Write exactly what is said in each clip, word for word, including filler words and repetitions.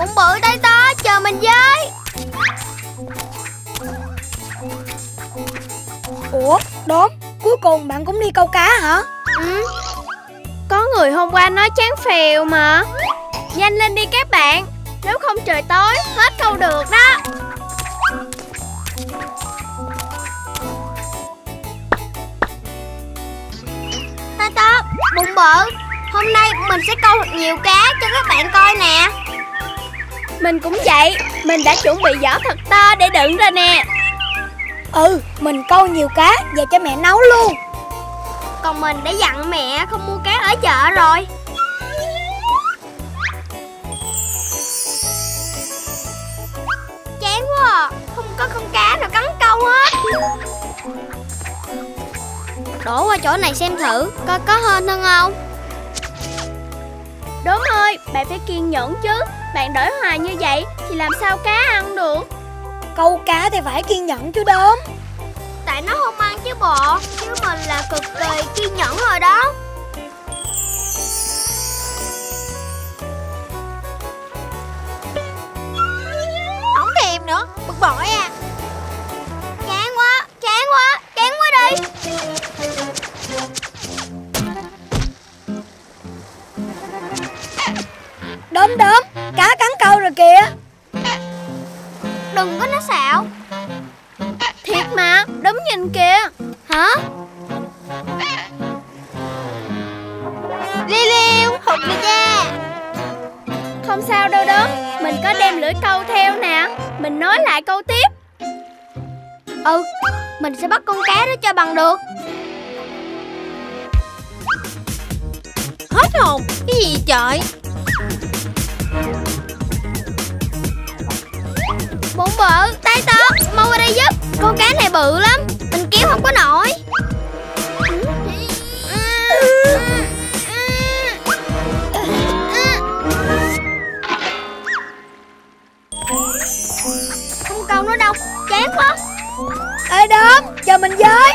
Bụng bự tay to, chờ mình với. Ủa, Đốm, cuối cùng bạn cũng đi câu cá hả? Ừ. Có người hôm qua nói chán phèo mà. Nhanh lên đi các bạn, nếu không trời tối hết câu được đó. Tay to, bụng bự, hôm nay mình sẽ câu thật nhiều cá cho các bạn coi nè. Mình cũng vậy, mình đã chuẩn bị giỏ thật to để đựng rồi nè. Ừ, mình câu nhiều cá, về cho mẹ nấu luôn. Còn mình đã dặn mẹ không mua cá ở chợ rồi. Chán quá à, không có con cá nào cắn câu hết. Đổ qua chỗ này xem thử, coi có hên hơn không. Đúng ơi, bạn phải kiên nhẫn chứ. Bạn đổi hoài như vậy thì làm sao cá ăn được. Câu cá thì phải kiên nhẫn chứ Đốm. Tại nó không ăn chứ bộ, chứ mình là cực kỳ kiên nhẫn rồi đó. Không thèm nữa, bực bội à. Chán quá, chán quá, chán quá đi. Đốm Đốm, cá cắn câu rồi kìa. Đừng có nói xạo. Thiệt mà, Đốm nhìn kìa. Hả? Liêu liêu, hụt rồi cha. Không sao đâu Đốm, mình có đem lưỡi câu theo nè. Mình nói lại câu tiếp. Ừ, mình sẽ bắt con cá đó cho bằng được. Hết hồn, cái gì trời. Bụng bự, tay to, mau qua đây giúp. Con cá này bự lắm, mình kéo không có nổi. Không câu nữa đâu, chán quá. Ê Đốm, chờ mình với.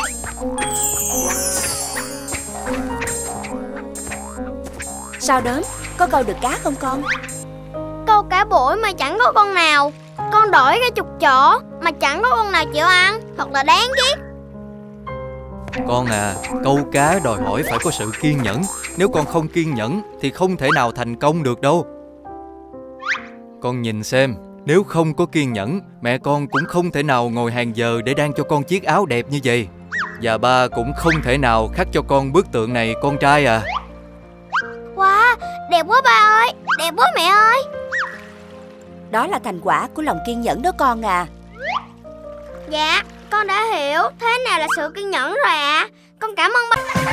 Sao Đốm, có câu được cá không con? Câu cá bổi mà chẳng có con nào. Con đổi cái chục chỗ mà chẳng có con nào chịu ăn, thật là đáng ghét. Con à, câu cá đòi hỏi phải có sự kiên nhẫn. Nếu con không kiên nhẫn thì không thể nào thành công được đâu. Con nhìn xem, nếu không có kiên nhẫn, mẹ con cũng không thể nào ngồi hàng giờ để đan cho con chiếc áo đẹp như vậy. Và ba cũng không thể nào khắc cho con bức tượng này, con trai à. Wow, đẹp quá ba ơi, đẹp quá mẹ ơi. Đó là thành quả của lòng kiên nhẫn đó con à. Dạ, con đã hiểu thế nào là sự kiên nhẫn rồi ạ. À. Con cảm ơn ba.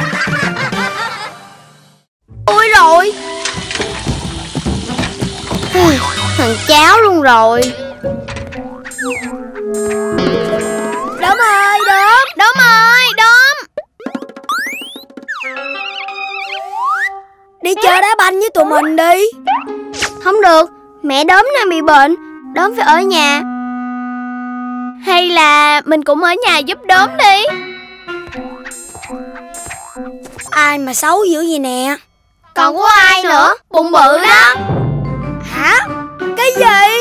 Ôi rồi. Thằng cháu luôn rồi. Đốm ơi, Đốm. Đốm ơi, Đốm. Đi chơi đá banh với tụi mình đi. Không được, mẹ Đốm đang bị bệnh, Đốm phải ở nhà. Hay là mình cũng ở nhà giúp Đốm đi. Ai mà xấu dữ gì nè. Còn có ai nữa, bụng bự đó. Hả? Cái gì?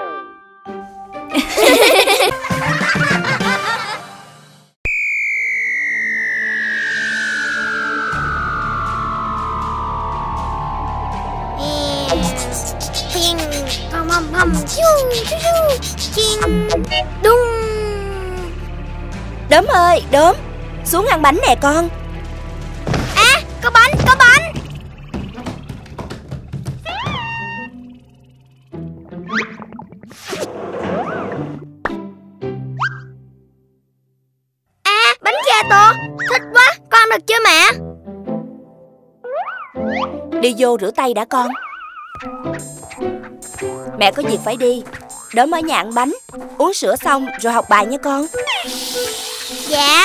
Đung. Đốm ơi, Đốm, xuống ăn bánh nè con. À, có bánh, có bánh. À, bánh gato, thích quá, con ăn được chưa mẹ? Đi vô rửa tay đã con. Mẹ có việc phải đi. Đốm ở nhà ăn bánh, uống sữa xong rồi học bài nha con. Dạ.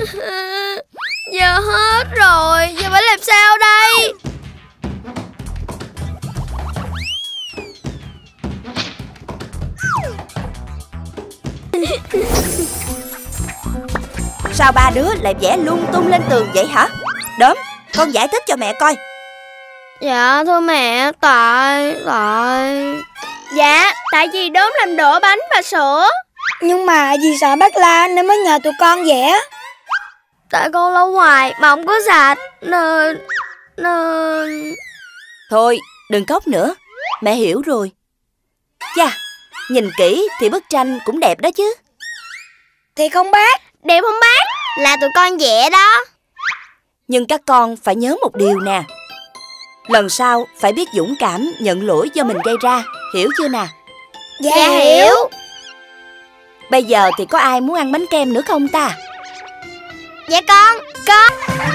Giờ hết rồi, giờ phải làm sao đây? Sao ba đứa lại vẽ lung tung lên tường vậy hả? Đốm, con giải thích cho mẹ coi. Dạ thưa mẹ, tại... tại... Dạ, tại vì Đốm làm đổ bánh và sữa. Nhưng mà vì sợ bác la nên mới nhờ tụi con vẽ. Tại con lau ngoài mà không có sạch nên... nên... Thôi, đừng khóc nữa. Mẹ hiểu rồi. Chà, nhìn kỹ thì bức tranh cũng đẹp đó chứ. Thì không bác. Đẹp không bác? Là tụi con vẽ đó. Nhưng các con phải nhớ một điều nè. Lần sau phải biết dũng cảm nhận lỗi do mình gây ra. Hiểu chưa nè? Dạ, Dạ hiểu. Bây giờ thì có ai muốn ăn bánh kem nữa không ta? Dạ con, con.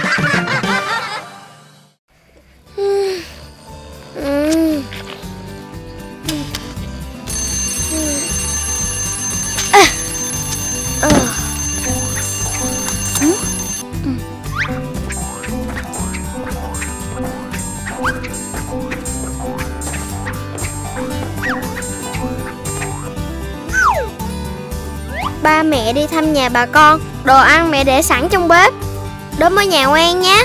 Ba mẹ đi thăm nhà bà con, đồ ăn mẹ để sẵn trong bếp. Đốm ở nhà ngoan nhé.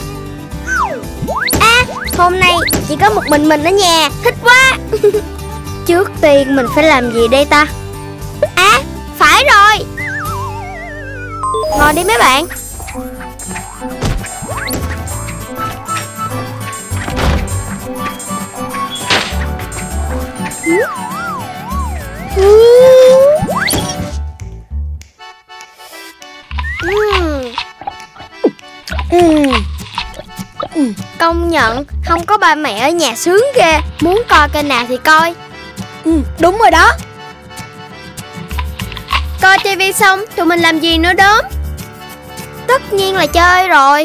À, hôm nay chỉ có một mình mình ở nhà, thích quá. Trước tiên mình phải làm gì đây ta? À, phải rồi. Ngồi đi mấy bạn. Công nhận không có ba mẹ ở nhà sướng ghê. Muốn coi kênh nào thì coi. Ừ, đúng rồi đó. Coi tivi xong tụi mình làm gì nữa Đốm? Tất nhiên là chơi rồi.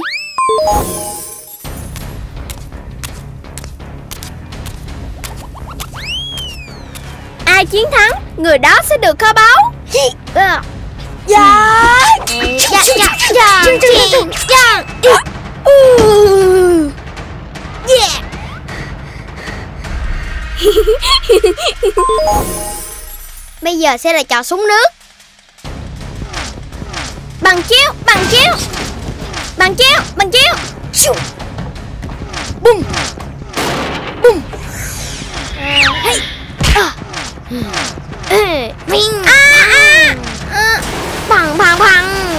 Ai chiến thắng, người đó sẽ được kho báu. Dạ. Dạ dạ dạ dạ dạ. Yeah. Bây giờ sẽ là trò súng nước. Bằng chiếu, bằng chiếu. Bằng chiếu, bằng chiếu. Bum. Bum. Hey. Vinh. À à. Bằng bằng bằng.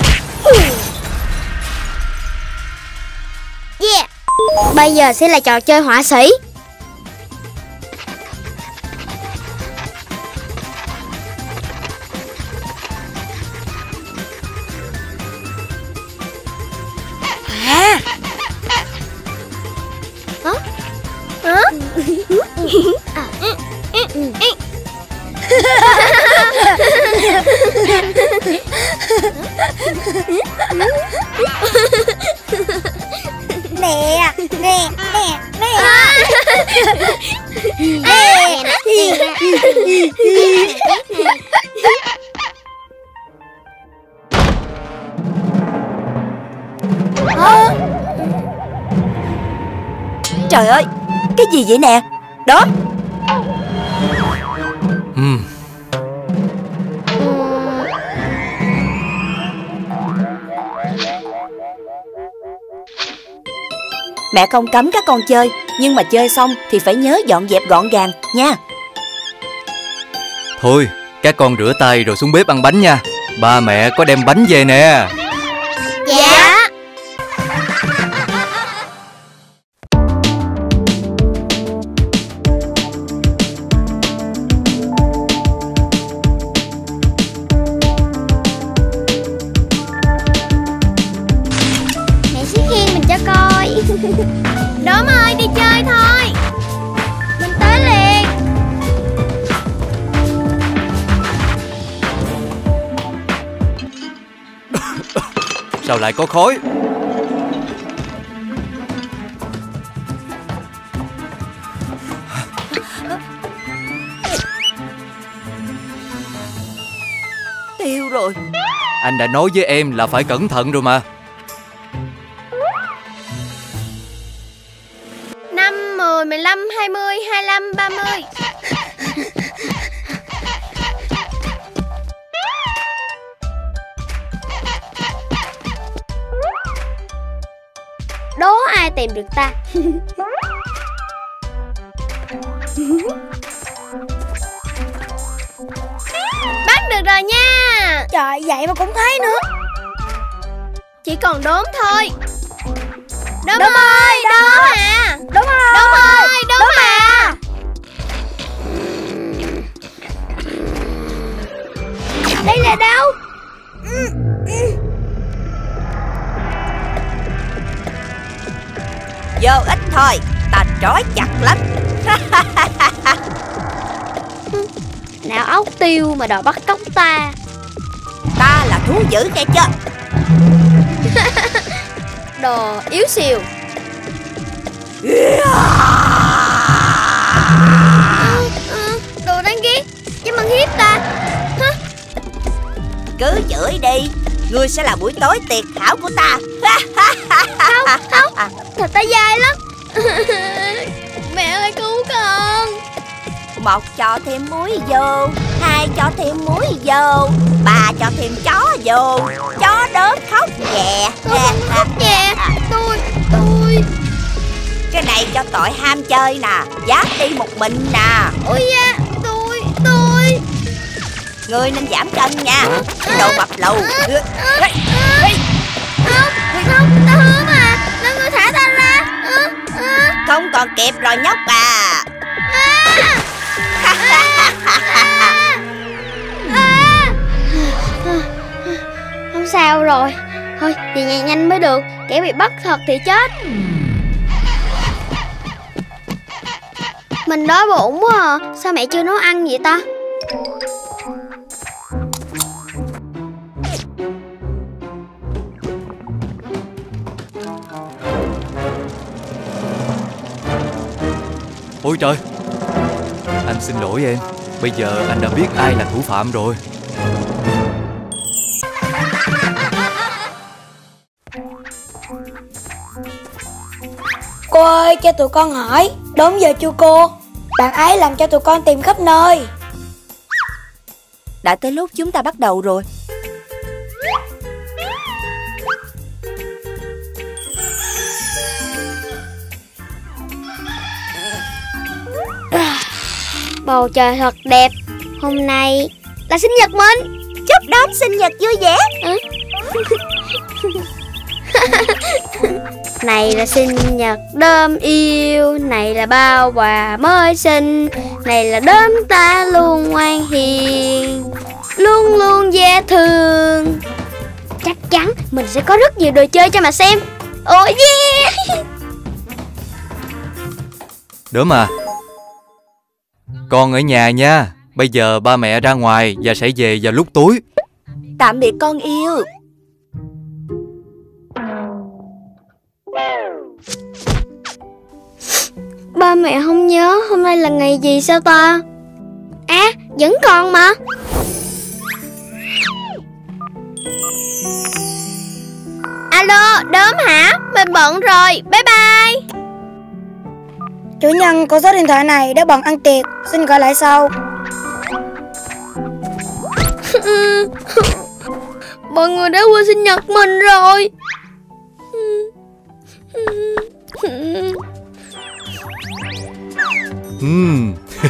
Yeah. Bây giờ sẽ là trò chơi họa sĩ. À. Hả? Hả? Nè, nè, nè, nè. Trời ơi, cái gì vậy nè? Đó. Ừm. Mẹ không cấm các con chơi, nhưng mà chơi xong thì phải nhớ dọn dẹp gọn gàng nha. Thôi, các con rửa tay rồi xuống bếp ăn bánh nha. Ba mẹ có đem bánh về nè. Dạ. Mẹ sẽ khen mình cho coi. Đốm ơi, đi chơi thôi. Mình tới liền. Sao lại có khói? Tiêu rồi. Anh đã nói với em là phải cẩn thận rồi mà. Năm, mười, mười lăm, hai mươi, hai mươi lăm, ba mươi. Đố ai tìm được ta. Bắt được rồi nha. Trời, vậy mà cũng thấy nữa. Chỉ còn đốm thôi. Đốm, Đốm ơi, đốm à. Đúng rồi. Đốm ơi, đốm à. Đây là đâu? Vô ích thôi, ta trói chặt lắm. Nào ốc tiêu mà đòi bắt cóc ta. Ta là thú dữ nghe chưa? Đồ yếu xìu. Đồ đáng ghét, dám ăn hiếp ta. Hả? Cứ chửi đi, ngươi sẽ là buổi tối tuyệt hảo của ta. Không, không, thật ta dai lắm. Mẹ ơi cứu con. Một cho thêm muối vô, hai cho thêm muối vô, ba cho thêm chó vô. Chó đớm khóc nhẹ. Tôi không khóc nhẹ. Tôi, tôi. Cái này cho tội ham chơi nè, dám đi một mình nè. Ôi da, tôi, tôi. Ngươi nên giảm cân nha, đồ mập lù. Không, không, ta hứa mà. Nó ngươi thả ta ra. Không còn kịp rồi nhóc à. Không sao rồi. Thôi về nhà nhanh mới được. Kẻ bị bắt thật thì chết. Mình đói bụng quá à. Sao mẹ chưa nấu ăn vậy ta? Ôi trời, anh xin lỗi em. Bây giờ anh đã biết ai là thủ phạm rồi. Cô ơi, cho tụi con hỏi. Đúng giờ chưa cô? Bạn ấy làm cho tụi con tìm khắp nơi. Đã tới lúc chúng ta bắt đầu rồi. Bầu trời thật đẹp. Hôm nay là sinh nhật mình. Chúc đón sinh nhật vui vẻ. Ừ. Này là sinh nhật đơm yêu. Này là bao quà mới sinh. Này là đơm ta luôn ngoan hiền, luôn luôn dễ thương. Chắc chắn mình sẽ có rất nhiều đồ chơi cho mà xem. Oh yeah. Đốm à, con ở nhà nha. Bây giờ ba mẹ ra ngoài và sẽ về vào lúc tối. Tạm biệt con yêu. Ba mẹ không nhớ hôm nay là ngày gì sao ta? À, vẫn còn mà. Alo, Đốm hả? Mình bận rồi, bye bye. Chủ nhân có số điện thoại này đã bận ăn tiệc, xin gọi lại sau. Mọi người đã quên sinh nhật mình rồi. Ừm.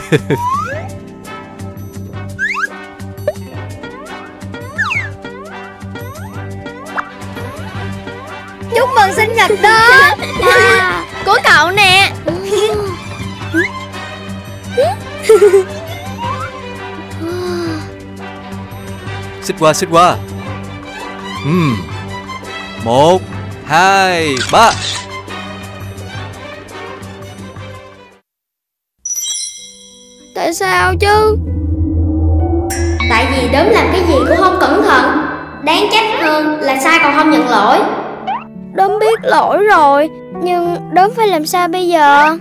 Chúc mừng sinh nhật đó. À, của cậu nè. Xích qua, xích qua. Ừm. Một, hai, ba. Tại sao chứ? Tại vì Đốm làm cái gì cũng không cẩn thận. Đáng trách hơn là sai còn không nhận lỗi. Đốm biết lỗi rồi, nhưng Đốm phải làm sao bây giờ?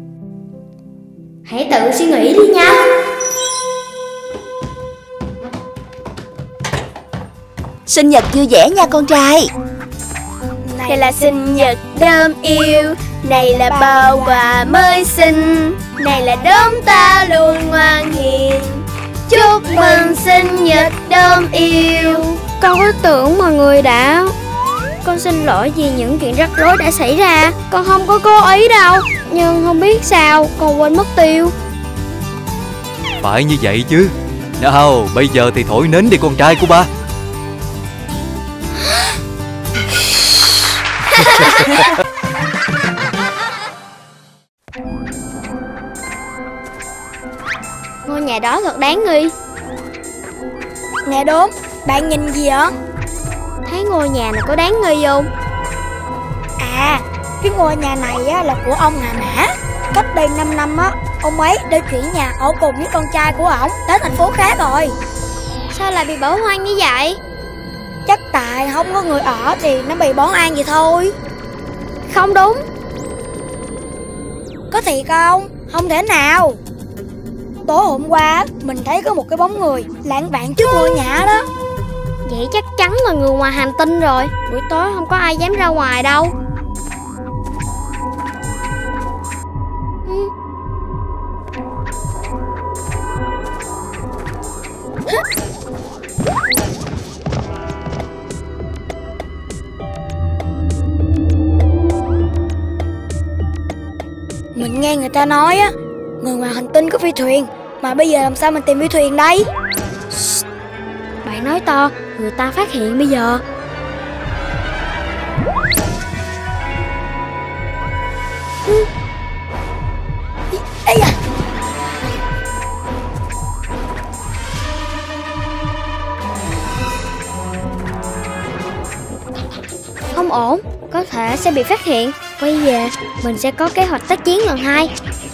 Hãy tự suy nghĩ đi nha. Sinh nhật vui vẻ nha con trai. Này là sinh nhật Đốm yêu, này là bao quà mới sinh, này là Đốm ta luôn ngoan hiền. Chúc mừng sinh nhật Đốm yêu. Con có tưởng mọi người đã... Con xin lỗi vì những chuyện rắc rối đã xảy ra. Con không có cố ý đâu, nhưng không biết sao con quên mất tiêu. Phải như vậy chứ. Nào, bây giờ thì thổi nến đi con trai của ba. Ngôi nhà đó thật đáng nghi. Nè Đốm, bạn nhìn gì vậy? Thấy ngôi nhà này có đáng nghi không? À, cái ngôi nhà này á, là của ông Hà Mã. Cách đây năm năm á, ông ấy đã chuyển nhà ở cùng với con trai của ổng đến thành phố khác rồi. Sao lại bị bỏ hoang như vậy? Chắc tại không có người ở thì nó bị bỏ hoang vậy thôi. Không đúng. Có thiệt không? Không thể nào. Tối hôm qua mình thấy có một cái bóng người lạng vạng trước ngôi nhà đó. Vậy chắc chắn là người ngoài hành tinh rồi. Buổi tối không có ai dám ra ngoài đâu. Mình nghe người ta nói á, người ngoài hành tinh có phi thuyền, mà bây giờ làm sao mình tìm phi thuyền đây? Bạn nói to, người ta phát hiện bây giờ. Ây da. Không ổn, có thể sẽ bị phát hiện. Quay về, mình sẽ có kế hoạch tác chiến lần hai.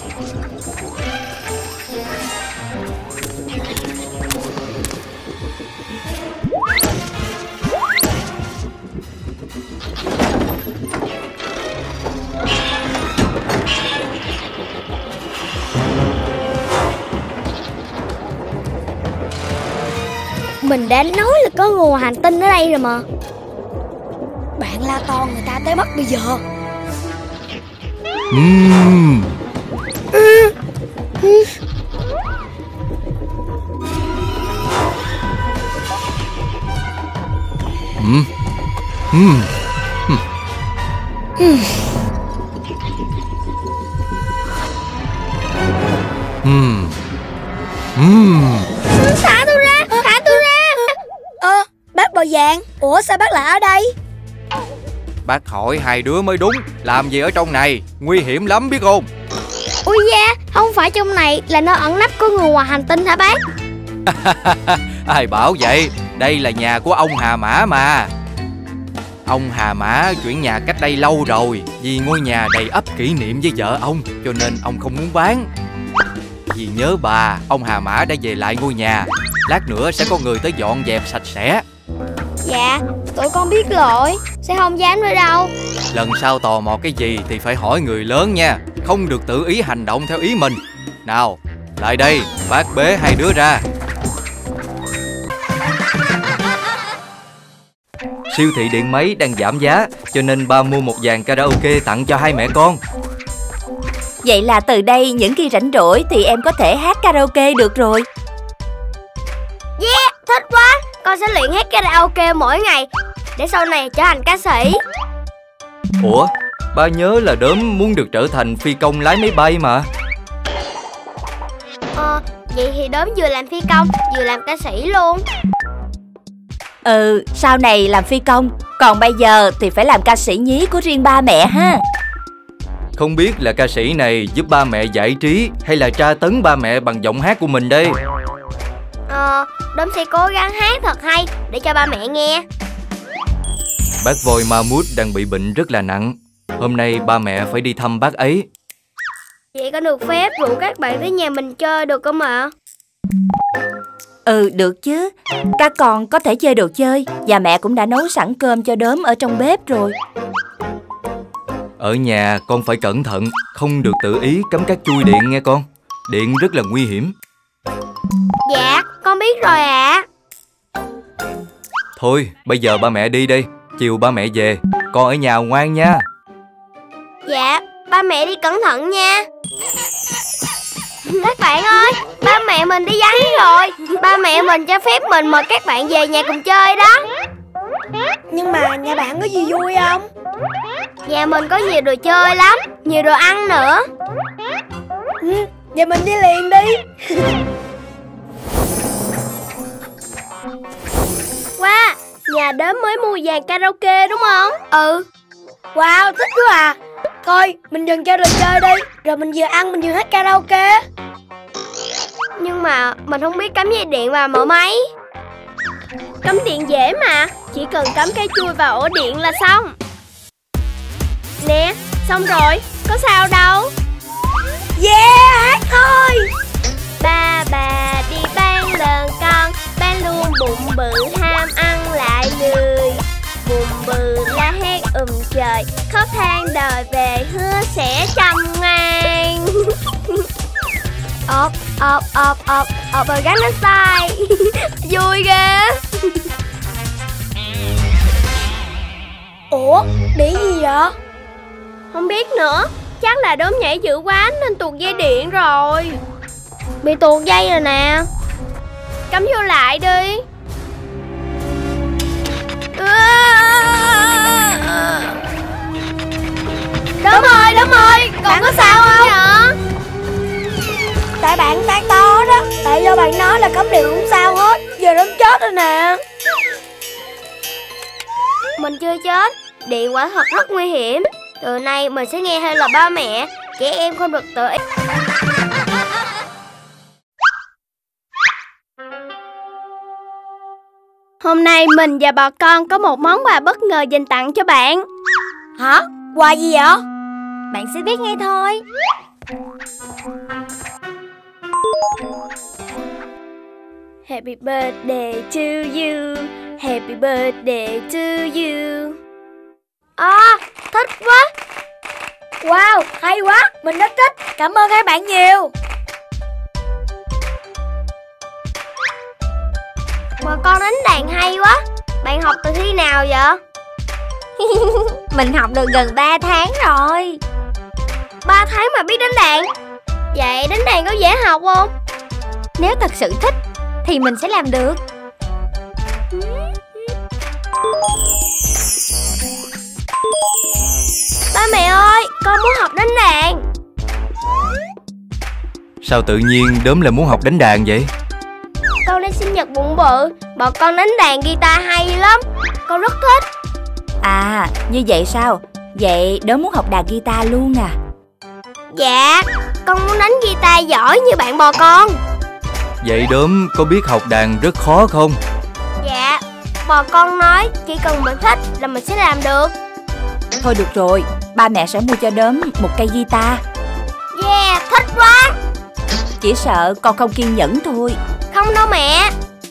Mình đã nói là có người ngoài hành tinh ở đây rồi mà. Bạn la to người ta tới mất bây giờ. Ừm. Ừm. Ừm. Ừm. Ừm. Ừm. Thả tôi ra, thả tôi ra. Ơ, à, bác bò vàng. Ủa sao bác lại ở đây? Bác hỏi hai đứa mới đúng. Làm gì ở trong này? Nguy hiểm lắm biết không? Ui da, không phải trong này là nơi ẩn nấp của người ngoài hành tinh hả bác? Ai bảo vậy? Đây là nhà của ông Hà Mã mà. Ông Hà Mã chuyển nhà cách đây lâu rồi. Vì ngôi nhà đầy ắp kỷ niệm với vợ ông, cho nên ông không muốn bán. Vì nhớ bà, ông Hà Mã đã về lại ngôi nhà. Lát nữa sẽ có người tới dọn dẹp sạch sẽ. Dạ, tụi con biết lỗi, sẽ không dám nữa đâu. Lần sau tò mò cái gì thì phải hỏi người lớn nha. Không được tự ý hành động theo ý mình. Nào, lại đây, bác bế hai đứa ra. Siêu thị điện máy đang giảm giá, cho nên ba mua một dàn karaoke tặng cho hai mẹ con. Vậy là từ đây những khi rảnh rỗi thì em có thể hát karaoke được rồi. Yeah, thích quá. Con sẽ luyện hát karaoke mỗi ngày để sau này trở thành ca sĩ. Ủa, ba nhớ là Đốm muốn được trở thành phi công lái máy bay mà. Ờ, vậy thì Đốm vừa làm phi công vừa làm ca sĩ luôn. Ừ, sau này làm phi công, còn bây giờ thì phải làm ca sĩ nhí của riêng ba mẹ ha. Không biết là ca sĩ này giúp ba mẹ giải trí hay là tra tấn ba mẹ bằng giọng hát của mình đây? Ờ, Đốm sẽ cố gắng hát thật hay để cho ba mẹ nghe. Bác voi Mammoth đang bị bệnh rất là nặng. Hôm nay ba mẹ phải đi thăm bác ấy. Vậy có được phép rủ các bạn tới nhà mình chơi được không ạ? Ừ, được chứ. Các con có thể chơi đồ chơi. Và mẹ cũng đã nấu sẵn cơm cho Đốm ở trong bếp rồi. Ở nhà con phải cẩn thận, không được tự ý cắm các chui điện nghe con. Điện rất là nguy hiểm. Dạ, con biết rồi ạ. Thôi bây giờ ba mẹ đi đi, chiều ba mẹ về, con ở nhà ngoan nha. Dạ, ba mẹ đi cẩn thận nha. Các bạn ơi, ba mẹ mình đi vắng rồi. Ba mẹ mình cho phép mình mời các bạn về nhà cùng chơi đó. Nhưng mà nhà bạn có gì vui không? Nhà mình có nhiều đồ chơi lắm, nhiều đồ ăn nữa. Ừ, vậy mình đi liền đi. Wow, nhà đốm mới mua dàn karaoke đúng không? Ừ. Wow, thích quá à. Thôi, mình dừng chơi đồ chơi đi, rồi mình vừa ăn mình vừa hát karaoke. Nhưng mà mình không biết cắm dây điện vào mở máy. Cắm điện dễ mà, chỉ cần cắm cây chui vào ổ điện là xong. Nè, xong rồi, có sao đâu. Yeah, hát thôi. Ba bà đi bán lợn con, bán luôn bụng bự ham ăn lại lười. Bụng bự la hét ùm trời, khóc than đời về hứa sẽ chăm ngoan. Ộp, ộp, ộp, ộp, ộp ở Gangnam Style. Vui ghê. Ủa, bị gì vậy? Không biết nữa, chắc là đốm nhảy dữ quá nên tuột dây điện rồi. Bị tuột dây rồi nè. Cắm vô lại đi. Đốm ơi, Đốm ơi, còn có sao không vậy? Tại bạn tan to đó. Tại do bạn nói là cắm điện không sao hết. Giờ đốm chết rồi nè. Mình chưa chết, điện quả thật rất nguy hiểm. Từ nay mình sẽ nghe theo lời ba mẹ, trẻ em không được tự ý. Hôm nay mình và bà con có một món quà bất ngờ dành tặng cho bạn. Hả? Quà gì vậy? Bạn sẽ biết ngay thôi. Happy birthday to you, happy birthday to you. À, thích quá. Wow, hay quá, mình rất thích. Cảm ơn các bạn nhiều. Mà con đánh đàn hay quá. Bạn học từ khi nào vậy? Mình học được gần ba tháng rồi. Ba tháng mà biết đánh đàn? Vậy đánh đàn có dễ học không? Nếu thật sự thích thì mình sẽ làm được. Ba mẹ ơi, con muốn học đánh đàn. Sao tự nhiên Đốm lại muốn học đánh đàn vậy? Con đi sinh nhật bụng bự, bọn con đánh đàn guitar hay lắm. Con rất thích. À, như vậy sao? Vậy Đốm muốn học đàn guitar luôn à? Dạ, con muốn đánh guitar giỏi như bạn bò con. Vậy Đốm có biết học đàn rất khó không? Dạ, bò con nói chỉ cần mình thích là mình sẽ làm được. Thôi được rồi, ba mẹ sẽ mua cho Đốm một cây guitar. Yeah, thích quá. Chỉ sợ con không kiên nhẫn thôi. Không đâu mẹ.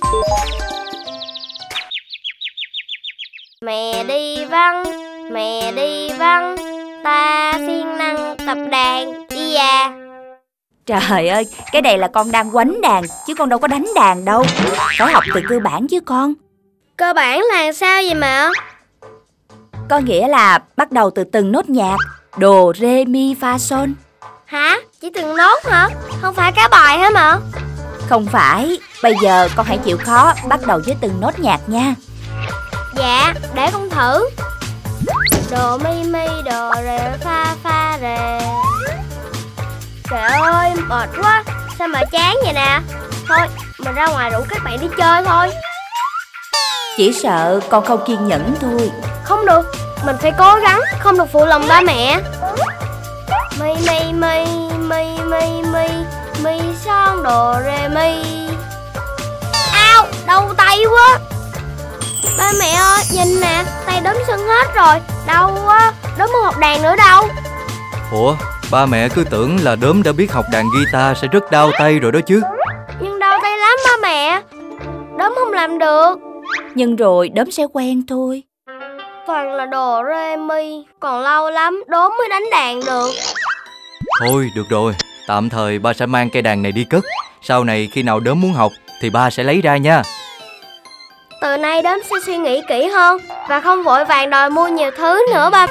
Mẹ đi vắng, mẹ đi vắng, ta siêng năng tập đàn đi à. Trời ơi, cái này là con đang quánh đàn, chứ con đâu có đánh đàn đâu. Phải học từ cơ bản chứ con. Cơ bản là sao vậy mẹ? Có nghĩa là bắt đầu từ từng nốt nhạc. Đồ, rê, mi, fa, son. Hả? Chỉ từng nốt hả? Không phải cả bài hả mẹ? Không phải, bây giờ con hãy chịu khó bắt đầu với từng nốt nhạc nha. Dạ, để con thử. Đồ mi mi, đồ rê, fa fa rê. Trời ơi, mệt quá. Sao mà chán vậy nè. Thôi, mình ra ngoài rủ các bạn đi chơi thôi. Chỉ sợ con không kiên nhẫn thôi. Không được, mình phải cố gắng, không được phụ lòng ba mẹ. Mi mi mi, mi mi mi, mi son đồ rê mi. Ao, đau tay quá. Ba mẹ ơi, nhìn nè, tay Đốm sưng hết rồi. Đau quá, Đốm muốn học đàn nữa đâu. Ủa, ba mẹ cứ tưởng là Đốm đã biết học đàn guitar sẽ rất đau tay rồi đó chứ. Nhưng đau tay lắm ba mẹ. Đốm không làm được. Nhưng rồi Đốm sẽ quen thôi. Toàn là đồ rê mi, còn lâu lắm Đốm mới đánh đàn được. Thôi được rồi, tạm thời ba sẽ mang cây đàn này đi cất. Sau này khi nào Đốm muốn học thì ba sẽ lấy ra nha. Từ nay đốm sẽ suy nghĩ kỹ hơn và không vội vàng đòi mua nhiều thứ nữa ba.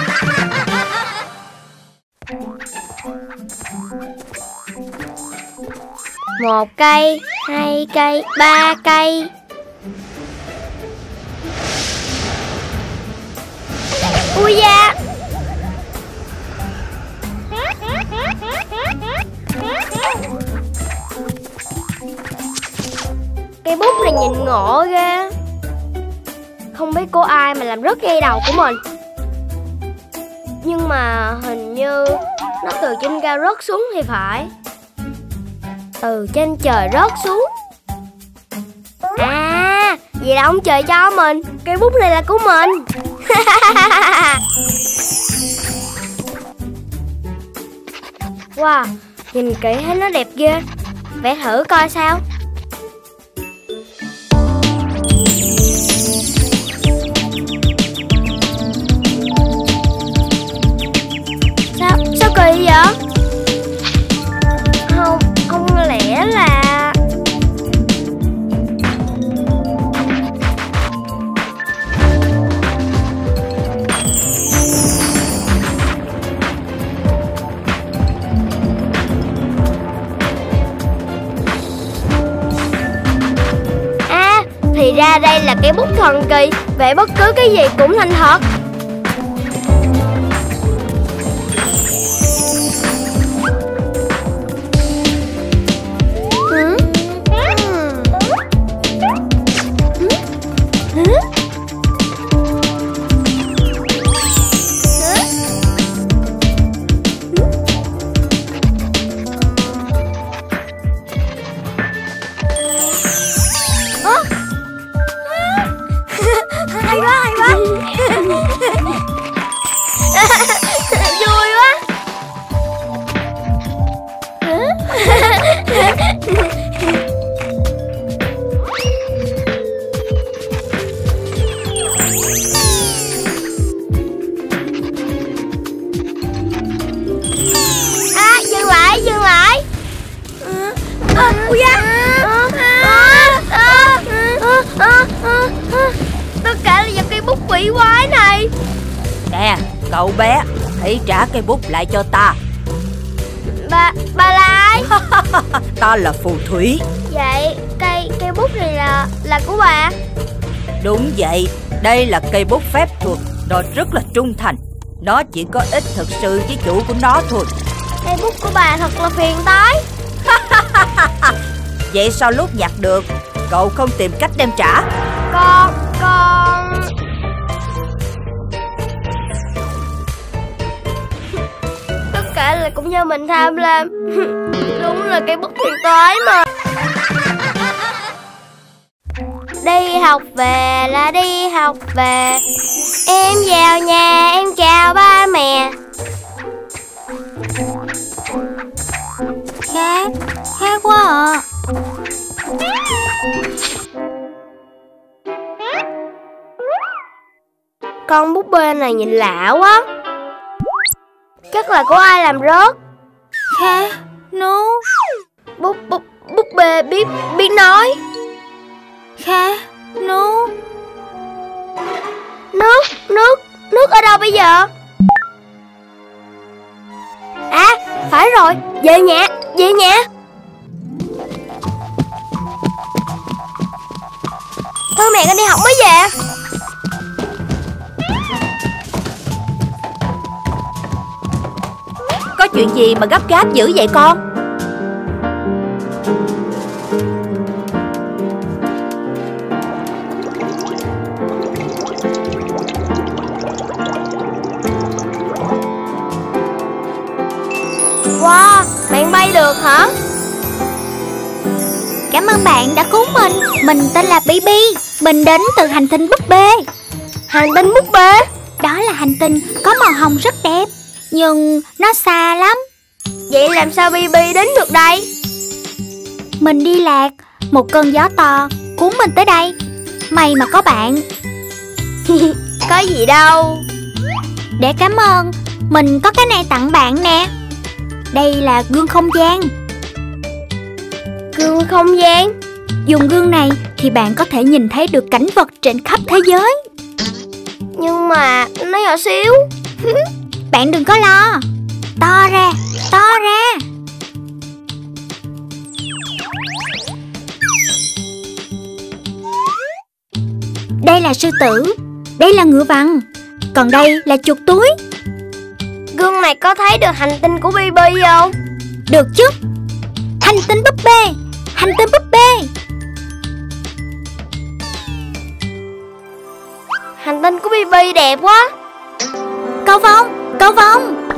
Một cây, hai cây, ba cây. Ui da! Cây bút này nhìn ngộ ghê. Không biết của ai mà làm rớt dây đầu của mình. Nhưng mà hình như nó từ trên cao rớt xuống thì phải. Từ trên trời rớt xuống. À, vậy là ông trời cho mình. Cây bút này là của mình. Wow, nhìn kỹ thấy nó đẹp ghê. Vẽ thử coi sao. Sao, sao kỳ vậy? Không, không lẽ là... À, thì ra đây là cái bút thần kỳ, vẽ bất cứ cái gì cũng thành thật. Hay quá, hay quá. Vui quá. À, dừng lại, dừng lại. À, ui da. Tất cả là do cây bút quỷ quái này. Nè, cậu bé, hãy trả cây bút lại cho ta. Bà, bà là ai? Ta là phù thủy. Vậy cây cây bút này là là của bà? Đúng vậy, đây là cây bút phép thuật. Nó rất là trung thành. Nó chỉ có ích thực sự với chủ của nó thôi. Cây bút của bà thật là phiền toái. Vậy sao lúc nhặt được cậu không tìm cách đem trả? Con, con... Tất cả là cũng do mình tham lam. Đúng là cây bút phiền toái mà. Đi học về là đi học về. Em vào nhà em chào ba mẹ. Khác, khác quá à. Con búp bê này nhìn lạ quá. Chắc là của ai làm rớt. Khác, no. Búp búp búp bê biết biết nói. Khác, no. Nước, nước, nước ở đâu bây giờ? À, phải rồi, về nhà, về nhà. Thôi mẹ con đi học mới về. Có chuyện gì mà gấp gáp dữ vậy con? Wow, bạn bay được hả? Cảm ơn bạn đã cứu mình. Mình tên là Bi Bi. Mình đến từ hành tinh búp bê. Hành tinh búp bê? Đó là hành tinh có màu hồng rất đẹp, nhưng nó xa lắm. Vậy làm sao Bi Bi đến được đây? Mình đi lạc, một cơn gió to cuốn mình tới đây. May mà có bạn. Có gì đâu. Để cảm ơn, mình có cái này tặng bạn nè. Đây là gương không gian. Gương không gian? Dùng gương này thì bạn có thể nhìn thấy được cảnh vật trên khắp thế giới. Nhưng mà nó nhỏ xíu. Bạn đừng có lo. To ra, to ra. Đây là sư tử, đây là ngựa vằn, còn đây là chuột túi. Gương này có thấy được hành tinh của Bi Bi không? Được chứ. Hành tinh búp bê, hành tinh búp bê. Hành tinh của Bi Bi đẹp quá. Cầu vồng, cầu vồng.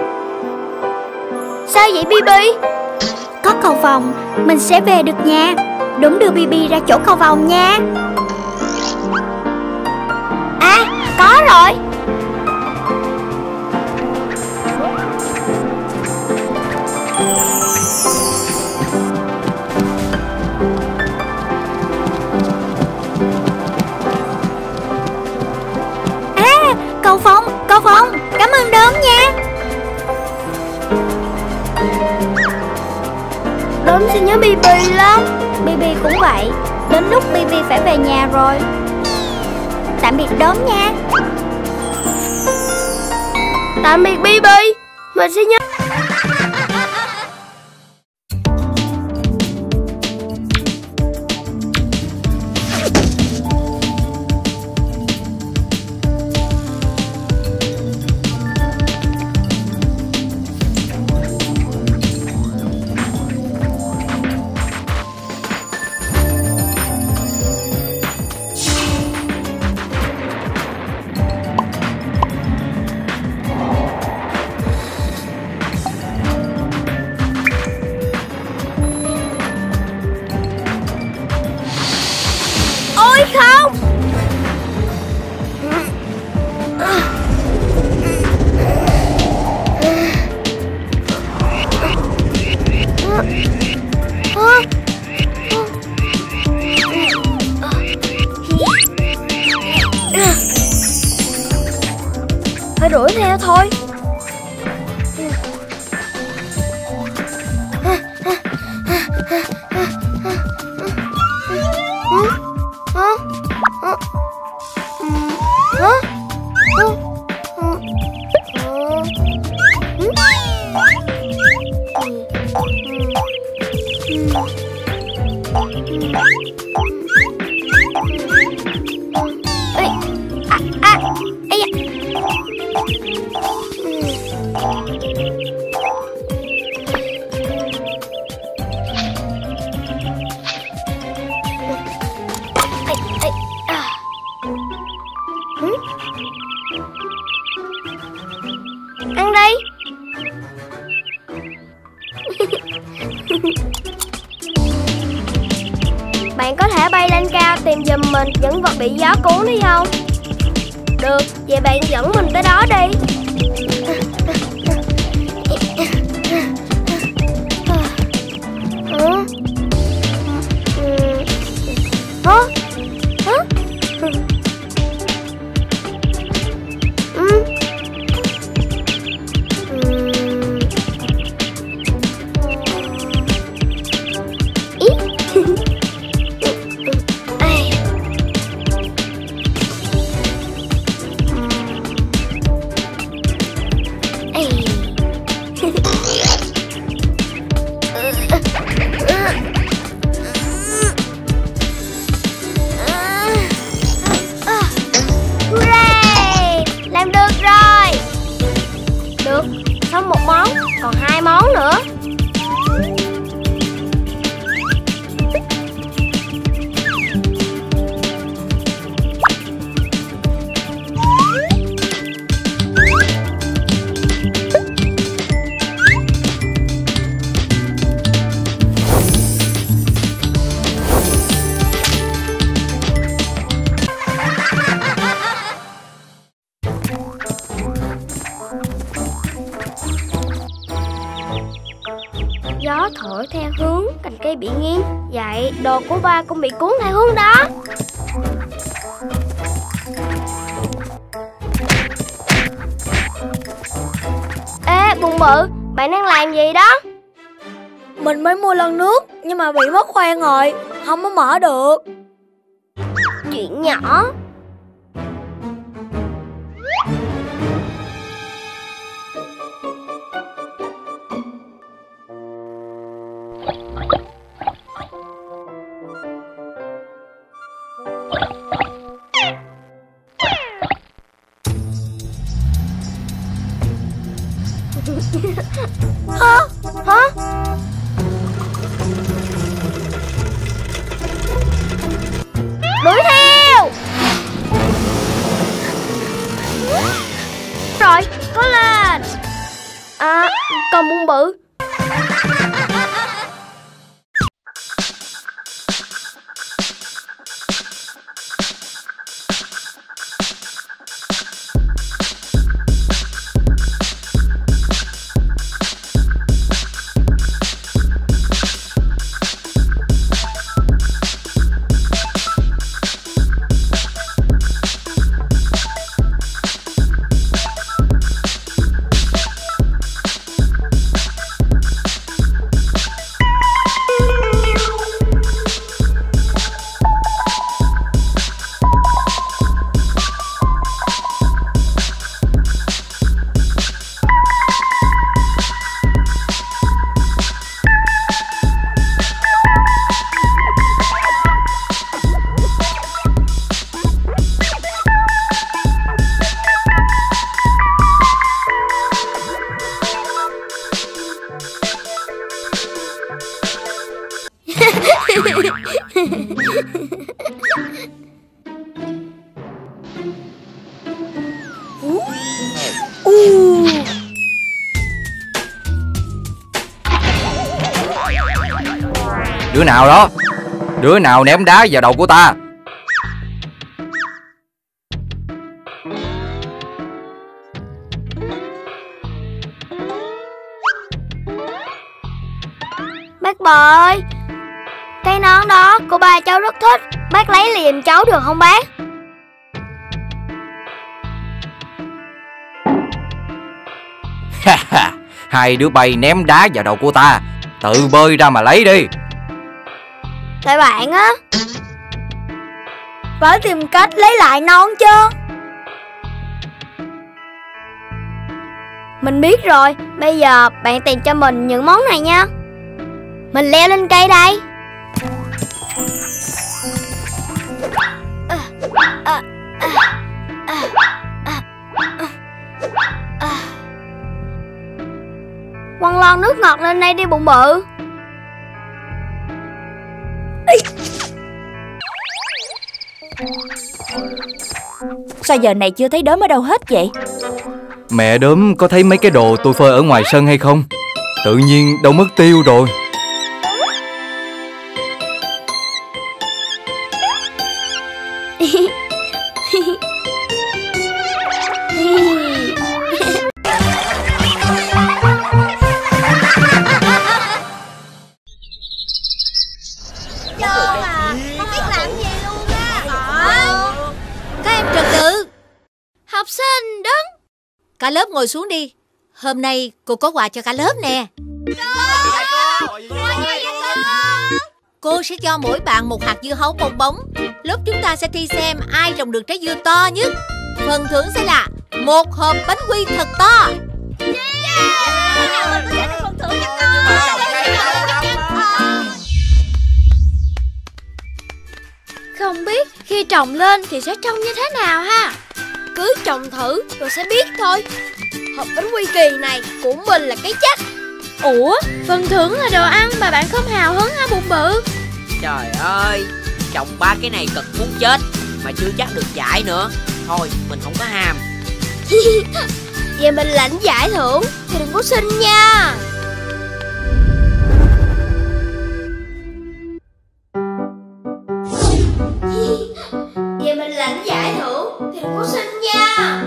Sao vậy Bi Bi? Có cầu vồng, mình sẽ về được nhà. Đúng, đưa Bi Bi ra chỗ cầu vồng nha. À, có rồi. À, cầu vồng, cầu vồng. Cảm ơn Đốm nha. Đốm sẽ nhớ Bi Bi lắm. Bi Bi cũng vậy. Đến lúc Bi Bi phải về nhà rồi. Tạm biệt Đốm nha. Tạm biệt Bi Bi. Mình sẽ nhớ. Ôi không. Phải đuổi theo thôi. Ăn đi. Bạn có thể bay lên cao tìm giùm mình những vật bị gió cuốn đi không? Được, vậy bạn dẫn mình tới đó đi. Hả? Hả? Hả? Ừ. Ý. Ai. Ai. Hooray! Làm được rồi. Được, xong một món, còn hai món nữa. Gió thổi theo hướng cành cây bị nghiêng, vậy đồ của ba cũng bị cuốn theo hướng đó. Ê Bụng Bự, bạn đang làm gì đó? Mình mới mua lon nước nhưng mà bị mất khoang rồi. không có mở được. Chuyện nhỏ. Hả? Hả? Đuổi theo. Rồi, có lên. À, còn bung bự. Đứa nào đó? Đứa nào ném đá vào đầu của ta? Bác Bội, cái nón đó cô ba cháu rất thích. Bác lấy liền cháu được không bác? Hai đứa bay ném đá vào đầu của ta, tự bơi ra mà lấy đi. Tại bạn á. Phải tìm cách lấy lại nón chứ. Mình biết rồi. Bây giờ bạn tìm cho mình những món này nha. Mình leo lên cây đây. Quăng lon nước ngọt lên đây đi bụng bự. Sao giờ này chưa thấy đốm ở đâu hết vậy? Mẹ đốm có thấy mấy cái đồ tôi phơi ở ngoài sân hay không? Tự nhiên đâu mất tiêu rồi. Học sinh đứng. Cả lớp ngồi xuống đi. Hôm nay cô có quà cho cả lớp nè. Cô sẽ cho mỗi bạn một hạt dưa hấu bong bóng. Lớp chúng ta sẽ thi xem ai trồng được trái dưa to nhất. Phần thưởng sẽ là một hộp bánh quy thật to. Không biết khi trồng lên thì sẽ trông như thế nào ha. Cứ trồng thử rồi sẽ biết thôi. Hộp bánh quy kỳ này của mình là cái chắc. Ủa, phần thưởng là đồ ăn mà bạn không hào hứng hả bụng bự? Trời ơi, trồng ba cái này cực muốn chết mà chưa chắc được giải nữa. Thôi, mình không có ham. Vậy mình lãnh giải thưởng thì đừng có xin nha. Vậy mình lãnh giải thưởng thì đừng có xin nha.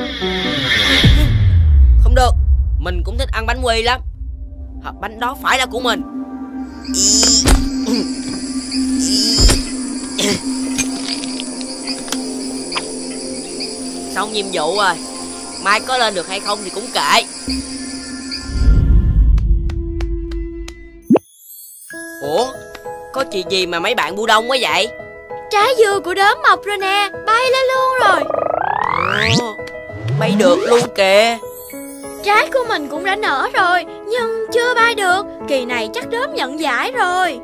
Không được, mình cũng thích ăn bánh quy lắm. Hộp bánh đó phải là của mình. Xong nhiệm vụ rồi. Mai có lên được hay không thì cũng kệ. Ủa, Có chuyện gì mà mấy bạn bu đông quá vậy? Trái dừa của đốm mọc rồi nè, bay lên luôn rồi. Ồ, bay được luôn kìa. Trái của mình cũng đã nở rồi, nhưng chưa bay được. Kỳ này chắc đốm nhận giải rồi.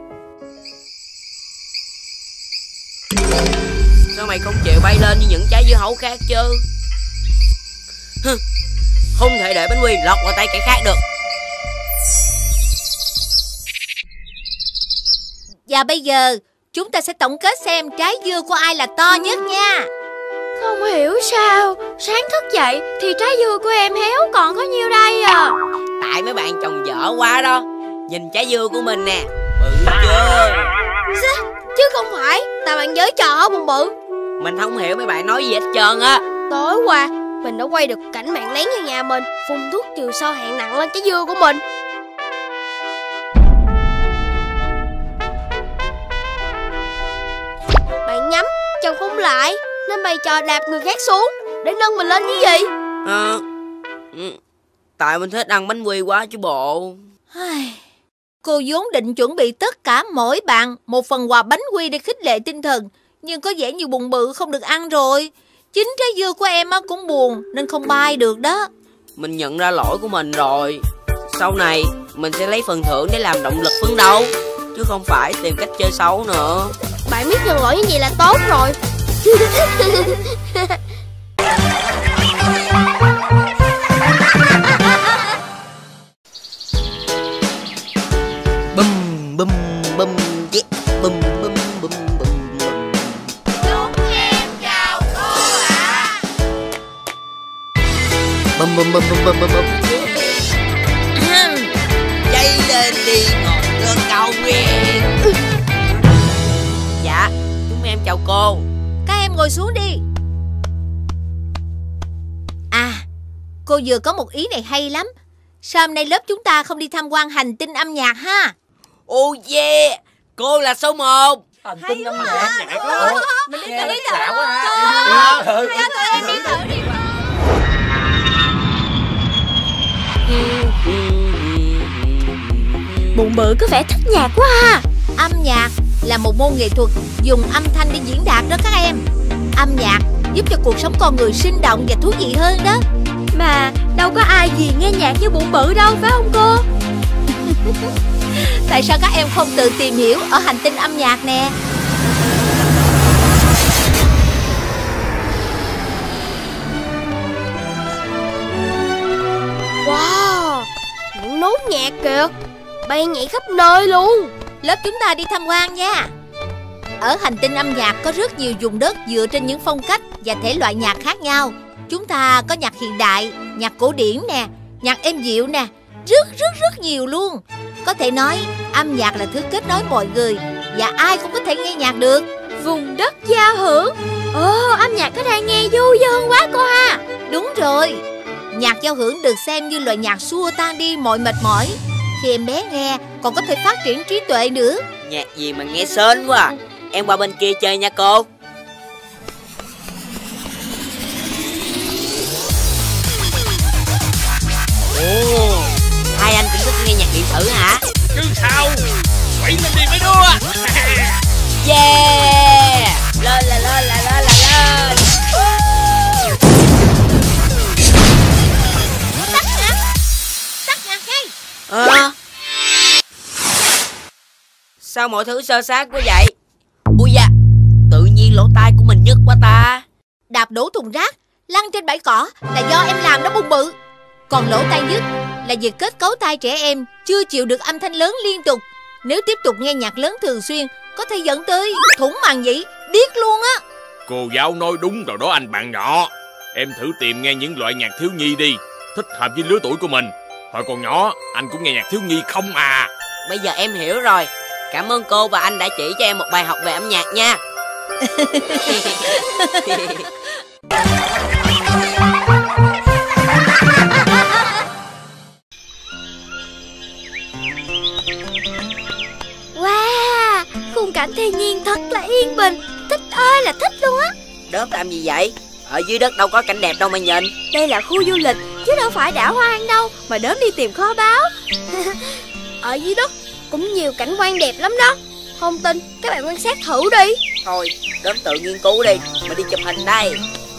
Sao mày không chịu bay lên như những trái dưa hấu khác chứ? Hừ, không thể để bánh quy lọt vào tay kẻ khác được. Và bây giờ chúng ta sẽ tổng kết xem trái dưa của ai là to nhất nha. Không hiểu sao sáng thức dậy thì trái dưa của em héo còn có nhiêu đây à. Tại mấy bạn trồng dở quá đó. Nhìn trái dưa của mình nè, bự chưa? Chứ không phải, tại bạn giới trò hả bụng bự? Mình không hiểu mấy bạn nói gì hết trơn á. Tối qua mình đã quay được cảnh bạn lén vào nhà mình phun thuốc trừ sâu hạng nặng lên trái dưa của mình. Bạn nhắm chồng không lại nên bày trò đạp người khác xuống để nâng mình lên như gì? À, tại mình thích ăn bánh quy quá chứ bộ. Cô vốn định chuẩn bị tất cả mỗi bạn một phần quà bánh quy để khích lệ tinh thần, nhưng có vẻ như bụng bự không được ăn rồi. Chính trái dưa của em cũng buồn nên không bay được đó. Mình nhận ra lỗi của mình rồi. Sau này mình sẽ lấy phần thưởng để làm động lực phấn đấu, chứ không phải tìm cách chơi xấu nữa. Bạn biết nhận lỗi như vậy là tốt rồi. Bum bum bum yeah. Bum bum bum bum bum. Chúc em chào cô ạ. Bum bum bum bum bum bum bum. Cháy lên đi ngọn lửa cao nguyên. Dạ, chúng em chào cô. Các em ngồi xuống đi. À, cô vừa có một ý này hay lắm. Sao hôm nay lớp chúng ta không đi tham quan hành tinh âm nhạc ha? Oh yeah, cô là số một. Hành tinh âm nhạc. Mình đi Nghe thử đi lạ quá ha. Cho tụi em đi thử đi. Bụng bự có vẻ thích nhạc quá ha. Âm nhạc là một môn nghệ thuật dùng âm thanh để diễn đạt đó các em. Âm nhạc giúp cho cuộc sống con người sinh động và thú vị hơn đó. Mà đâu có ai gì nghe nhạc như bụng bự đâu, phải không cô? Tại sao các em không tự tìm hiểu ở hành tinh âm nhạc nè? Wow, những nốt nhạc kìa, bay nhảy khắp nơi luôn. Lớp chúng ta đi tham quan nha. Ở hành tinh âm nhạc có rất nhiều vùng đất dựa trên những phong cách và thể loại nhạc khác nhau. Chúng ta có nhạc hiện đại, nhạc cổ điển nè, nhạc êm dịu nè, rất rất rất nhiều luôn. Có thể nói âm nhạc là thứ kết nối mọi người và ai cũng có thể nghe nhạc được. Vùng đất giao hưởng. Ồ, âm nhạc ở đây nghe du dương quá cô ha. Đúng rồi, nhạc giao hưởng được xem như loại nhạc xua tan đi mọi mệt mỏi. Khi em bé nghe còn có thể phát triển trí tuệ nữa. Nhạc gì mà nghe sến quá à. Em qua bên kia chơi nha cô. Ồ, hai anh cũng thích nghe nhạc điện tử hả? Chứ sao, quẩy lên đi mấy đứa. Yeah, lên là lên là lên là lên. Tắt nhạc, tắt nhạc ngay. À, sao mọi thứ sơ sát quá vậy? Ui da, tự nhiên lỗ tai của mình nhức quá ta. Đạp đổ thùng rác, lăn trên bãi cỏ là do em làm đó bụng bự. Còn lỗ tai nhức là vì kết cấu tai trẻ em chưa chịu được âm thanh lớn liên tục. Nếu tiếp tục nghe nhạc lớn thường xuyên có thể dẫn tới thủng màng nhĩ, điếc luôn á. Cô giáo nói đúng rồi đó anh bạn nhỏ. Em thử tìm nghe những loại nhạc thiếu nhi đi, thích hợp với lứa tuổi của mình. Hồi còn nhỏ anh cũng nghe nhạc thiếu nhi không à. Bây giờ em hiểu rồi. Cảm ơn cô và anh đã chỉ cho em một bài học về âm nhạc nha. Wow, khung cảnh thiên nhiên thật là yên bình. Thích ơi là thích luôn á. Đớp làm gì vậy? Ở dưới đất đâu có cảnh đẹp đâu mà nhìn. Đây là khu du lịch chứ đâu phải đảo hoang đâu mà đớm đi tìm kho báu. Ở dưới đất cũng nhiều cảnh quan đẹp lắm đó. Không tin, các bạn quan sát thử đi. Thôi, đốm tự nghiên cứu đi. Mình đi chụp hình đây.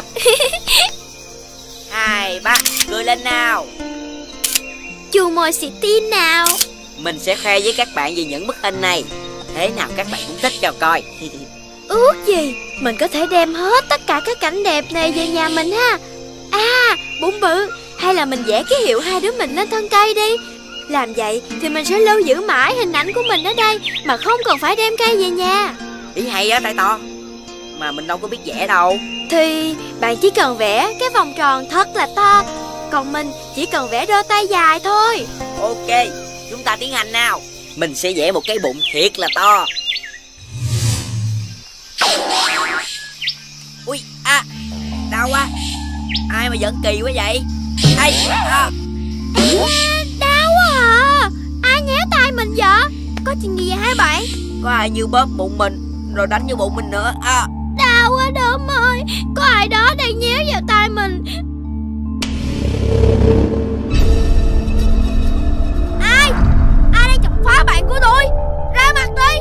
Hai, ba, cười lên nào. Chu môi xì tin nào. Mình sẽ khoe với các bạn về những bức hình này. Thế nào các bạn cũng thích cho coi. Ước gì mình có thể đem hết tất cả các cảnh đẹp này về nhà mình ha. À, Bụng Bự, hay là mình vẽ ký hiệu hai đứa mình lên thân cây đi. Làm vậy thì mình sẽ lưu giữ mãi hình ảnh của mình ở đây, mà không cần phải đem cây về nhà. Ý hay á Đại To. Mà mình đâu có biết vẽ đâu. Thì bạn chỉ cần vẽ cái vòng tròn thật là to, còn mình chỉ cần vẽ đôi tay dài thôi. Ok, chúng ta tiến hành nào. Mình sẽ vẽ một cái bụng thiệt là to. Ui, à, đau quá. Ai mà giận kỳ quá vậy? Ai, à. Đau quá à. Ai nhéo tay mình vậy? Có chuyện gì vậy hả bạn? Có ai như bóp bụng mình rồi đánh vô bụng mình nữa à. Đau quá Đốm ơi. Có ai đó đang nhéo vào tay mình. Ai? Ai đang chọc phá bạn của tôi? Ra mặt đi.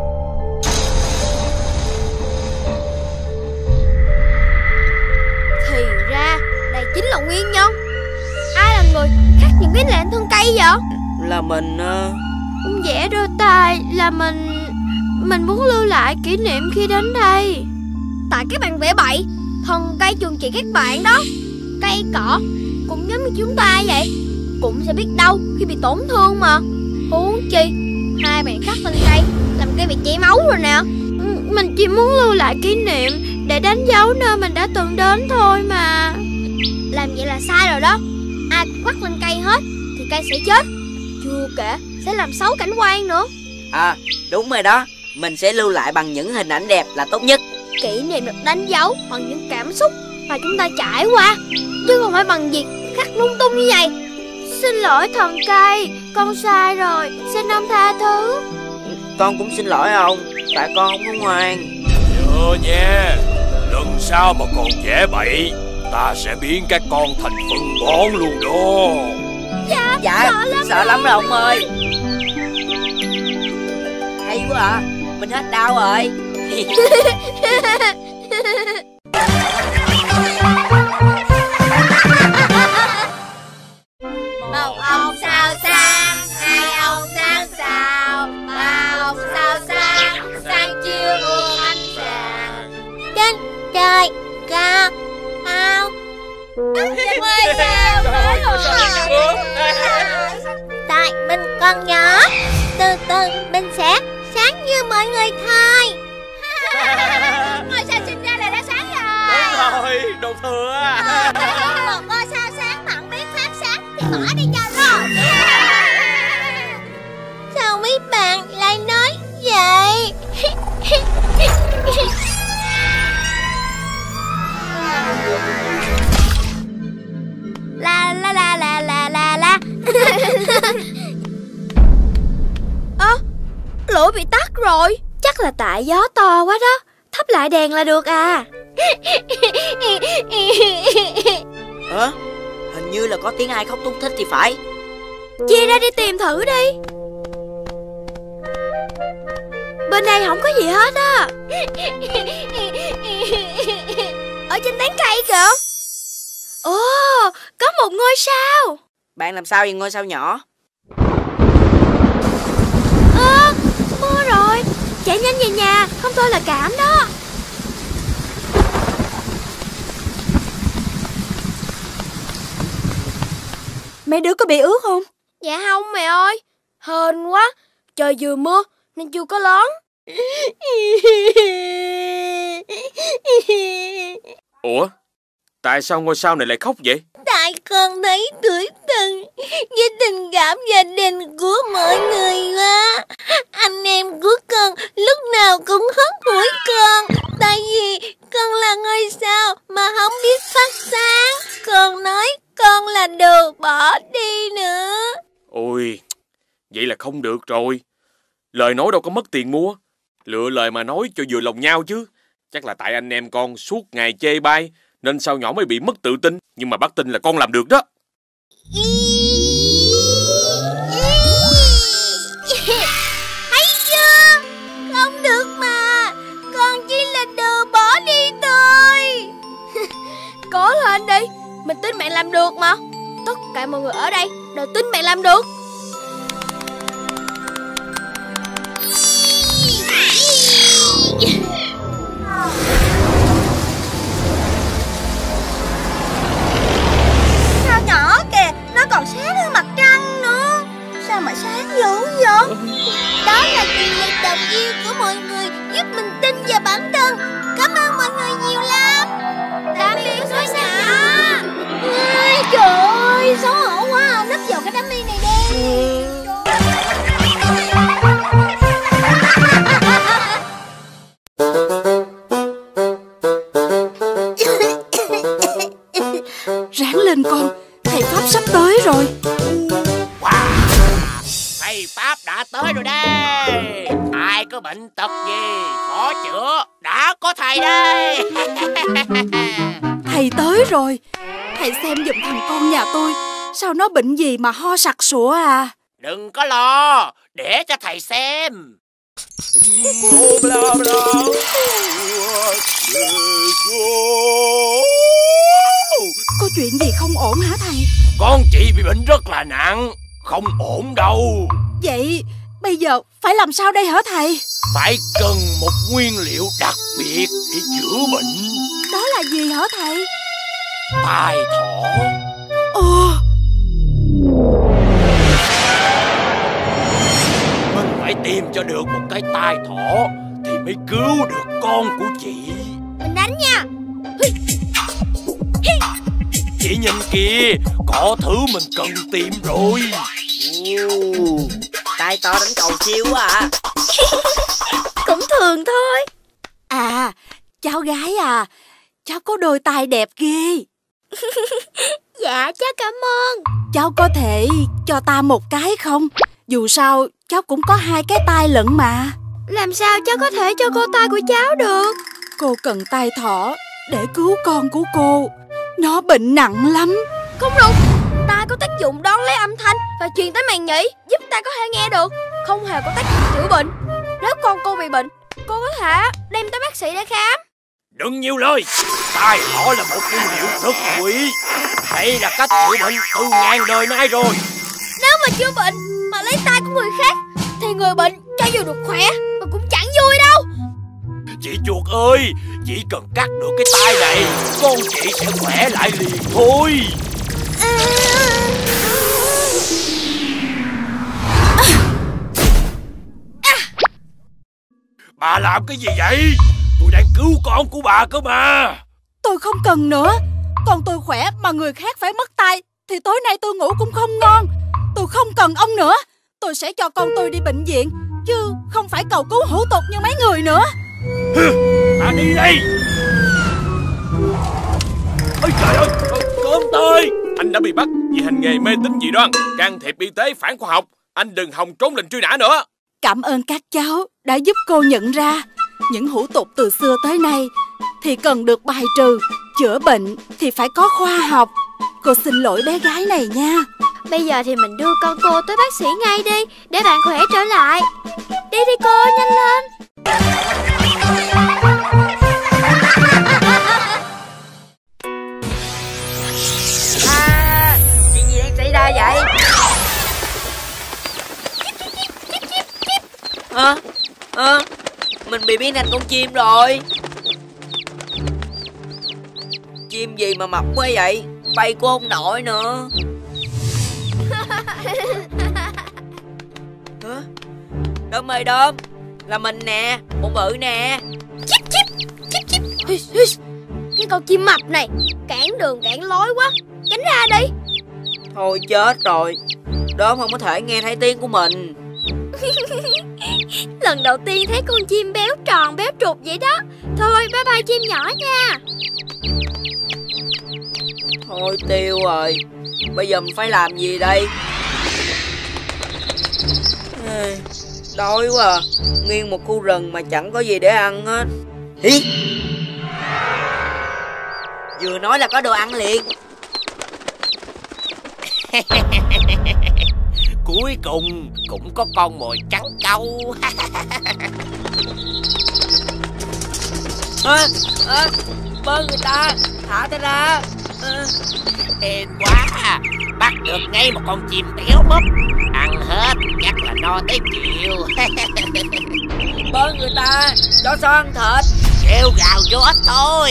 Thì ra đây chính là nguyên nhân. Ai là người khắc những cái lệnh thân cây vậy? Là mình uh... vẽ đôi tay là mình. Mình muốn lưu lại kỷ niệm khi đến đây. Tại các bạn vẽ bậy. Thân cây trường trị các bạn đó. Cây cỏ cũng giống như chúng ta vậy, cũng sẽ biết đau khi bị tổn thương mà. Huống chi hai bạn khắc lên cây làm cây bị chảy máu rồi nè. Mình chỉ muốn lưu lại kỷ niệm để đánh dấu nơi mình đã từng đến thôi mà. Làm vậy là sai rồi đó. Ai cũng khắc lên cây hết thì cây sẽ chết. Chưa kể sẽ làm xấu cảnh quan nữa. À đúng rồi đó. Mình sẽ lưu lại bằng những hình ảnh đẹp là tốt nhất. Kỷ niệm được đánh dấu bằng những cảm xúc mà chúng ta trải qua, chứ không phải bằng việc khắc lung tung như vậy. Xin lỗi thần cây, con sai rồi, xin ông tha thứ. Con cũng xin lỗi ông, tại con không có ngoan. Nhớ nha, lần sau mà còn vẽ bậy, ta sẽ biến các con thành phân bón luôn đó. Dạ, dạ sợ lắm, sợ lắm rồi ông ơi. Hay quá à, mình hết đau rồi. Một ông sao sáng, hai ông sáng sao, ba ông sao sáng, sáng chiều muôn ánh sáng. Trên trời cao ao, trời ơi sao tại mình còn nhỏ, từ từ mình sẽ sáng như mọi người thôi. Ngôi sao sinh ra là đã sáng rồi. Đúng rồi, đồ thừa. Một ngôi sao sáng mà không biết phát sáng thì bỏ đi cho rồi. Sao mấy bạn lại nói vậy? La la la la la la la. Ơ, à, lửa bị tắt rồi. Chắc là tại gió to quá đó. Thắp lại đèn là được à. Hả? Hình như là có tiếng ai khóc thút thít thì phải. Chia ra đi tìm thử đi. Bên đây không có gì hết á. Ở trên tán cây kìa. Ồ, có một ngôi sao. Bạn làm sao vậy ngôi sao nhỏ? Ơ, à, mưa rồi. Chạy nhanh về nhà, không thôi là cảm đó. Mấy đứa có bị ướt không? Dạ không mẹ ơi. Hên quá, trời vừa mưa nên chưa có lớn. Ủa, tại sao ngôi sao này lại khóc vậy? Tại con thấy tủi thân với tình cảm gia đình của mọi người quá. Anh em của con lúc nào cũng hất hủi con, tại vì con là ngôi sao mà không biết phát sáng. Con nói con là đồ bỏ đi nữa. Ôi, vậy là không được rồi. Lời nói đâu có mất tiền mua. Lựa lời mà nói cho vừa lòng nhau chứ. Chắc là tại anh em con suốt ngày chê bai nên sao nhỏ mới bị mất tự tin. Nhưng mà bác tin là con làm được đó. Thấy chưa? lên đi. Mình tin bạn làm được mà. Tất cả mọi người ở đây đều tin bạn làm được. Sao nhỏ kìa, nó còn sáng hơn mặt trăng nữa. Sao mà sáng dữ vậy? Đó là truyền lực động viên của mọi người, giúp mình tin vào bản thân. Cảm ơn mọi người nhiều lắm. Tạm biệt suối nhỏ. Ôi, trời ơi, xấu hổ quá à. Nấp vào cái đám mây này đi. Ráng lên con, thầy Pháp sắp tới rồi. Wow, thầy Pháp đã tới rồi đây. Ai có bệnh tật gì khó chữa, đã có thầy đây. Thầy tới rồi. Thầy xem giùm thằng con nhà tôi. Sao nó bệnh gì mà ho sặc sụa à? Đừng có lo, để cho thầy xem. Có chuyện gì không ổn hả thầy? Con chị bị bệnh rất là nặng, không ổn đâu. Vậy bây giờ phải làm sao đây hả thầy? Phải cần một nguyên liệu đặc biệt để chữa bệnh. Đó là gì hả thầy? Tai thỏ. Ồ, Mình phải tìm cho được một cái tai thỏ thì mới cứu được con của chị. Mình đánh nha. Chị nhìn kìa, có thứ mình cần tìm rồi. Ồ, tai to đánh cầu siêu quá à. Cũng thường thôi. à, cháu gái à, cháu có đôi tai đẹp ghê. Dạ cháu cảm ơn. Cháu có thể cho ta một cái không? Dù sao cháu cũng có hai cái tai lận mà. Làm sao cháu có thể cho cô tai của cháu được? Cô cần tai thỏ để cứu con của cô. Nó bệnh nặng lắm. Không được. Tai có tác dụng đón lấy âm thanh và truyền tới màng nhĩ, giúp ta có thể nghe được. Không hề có tác dụng chữa bệnh. Nếu con cô bị bệnh, cô có thể đem tới bác sĩ để khám. Đừng nhiều lời. Tai thỏ là một nguyên liệu rất quý. Đây là cách chữa bệnh từ ngàn đời nay rồi. Nếu mà chữa bệnh mà lấy tai của người khác thì người bệnh cho dù được khỏe mà cũng chẳng vui đâu. Chị chuột ơi, chỉ cần cắt được cái tai này, con chị sẽ khỏe lại liền thôi. Bà làm cái gì vậy? Tôi đang cứu con của bà cơ mà. Tôi không cần nữa. Con tôi khỏe mà người khác phải mất tai thì tối nay tôi ngủ cũng không ngon. Tôi không cần ông nữa. Tôi sẽ cho con tôi đi bệnh viện, chứ không phải cầu cứu hủ tục như mấy người nữa. Bà đi đây. Ôi trời ơi, con tôi. Anh đã bị bắt vì hành nghề mê tín dị đoan, can thiệp y tế phản khoa học. Anh đừng hòng trốn lệnh truy nã nữa. Cảm ơn các cháu đã giúp cô nhận ra những hủ tục từ xưa tới nay thì cần được bài trừ. Chữa bệnh thì phải có khoa học. Cô xin lỗi bé gái này nha. Bây giờ thì mình đưa con cô tới bác sĩ ngay đi, để bạn khỏe trở lại. Đi đi cô, nhanh lên. À, chuyện gì đang xảy ra vậy? Hả? Hả? Mình bị biến thành con chim rồi. Chim gì mà mập quá vậy? Bay cũng không nổi nữa. Hả? Đom ơi Đom, là mình nè, con bự nè. Chíp chíp, chíp chíp. Hì, hì. Cái con chim mập này cản đường cản lối quá, tránh ra đi. Thôi chết rồi, Đom không có thể nghe thấy tiếng của mình. Lần đầu tiên thấy con chim béo tròn béo trục vậy đó. Thôi bye bye chim nhỏ nha. Thôi tiêu rồi, bây giờ mình phải làm gì đây? Ê, đói quá à. Nguyên một khu rừng mà chẳng có gì để ăn hết. Hí, vừa nói là có đồ ăn liền. Cuối cùng cũng có con mồi trắng câu. À, à, bơ người ta, thả ta ra. Hên quá, bắt được ngay một con chim béo búp. Ăn hết chắc là no tới chiều. Bớ người ta cho sao ăn thịt. Kêu gào vô ích thôi.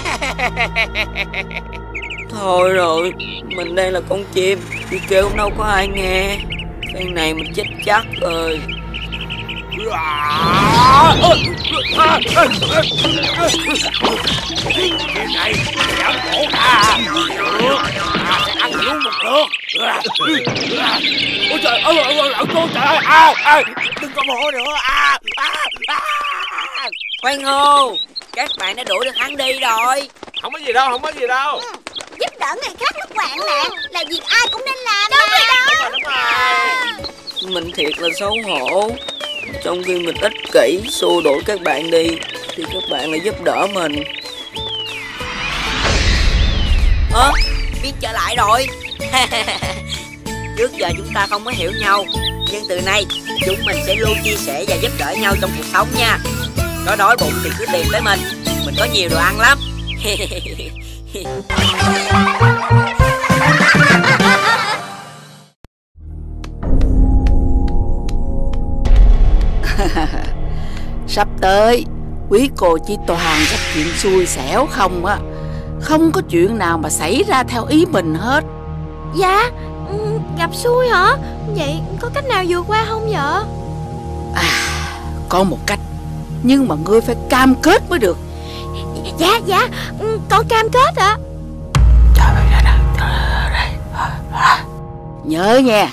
Thôi rồi, mình đây là con chim, đi kêu đâu có ai nghe. Phen này mình chết chắc rồi. Chuyện này dám cổ ta. Được, ta sẽ ăn luôn một lượt. Ôi trời ơi, ôi trời ơi, à, à, đừng có mổ nữa. À, à, à. Khoan hô, các bạn đã đuổi được hắn đi rồi. Không có gì đâu, không có gì đâu. Ừ, giúp đỡ người khác lúc hoạn nạn là việc ai cũng nên làm. Đúng rồi đó. Đúng rồi. Mình thiệt là xấu hổ. Trong khi mình ích kỷ xua đuổi các bạn đi thì các bạn lại giúp đỡ mình. Ơ, biết trở lại rồi. Trước giờ chúng ta không có hiểu nhau, nhưng từ nay chúng mình sẽ luôn chia sẻ và giúp đỡ nhau trong cuộc sống nha. Có đói bụng thì cứ tìm tới mình, mình có nhiều đồ ăn lắm. Sắp tới quý cô chỉ toàn gặp chuyện xui xẻo không á, không có chuyện nào mà xảy ra theo ý mình hết. Dạ, gặp xui hả? Vậy có cách nào vượt qua không vậy? À, có một cách, nhưng mà ngươi phải cam kết mới được. Dạ, dạ, con cam kết ạ. Nhớ nha.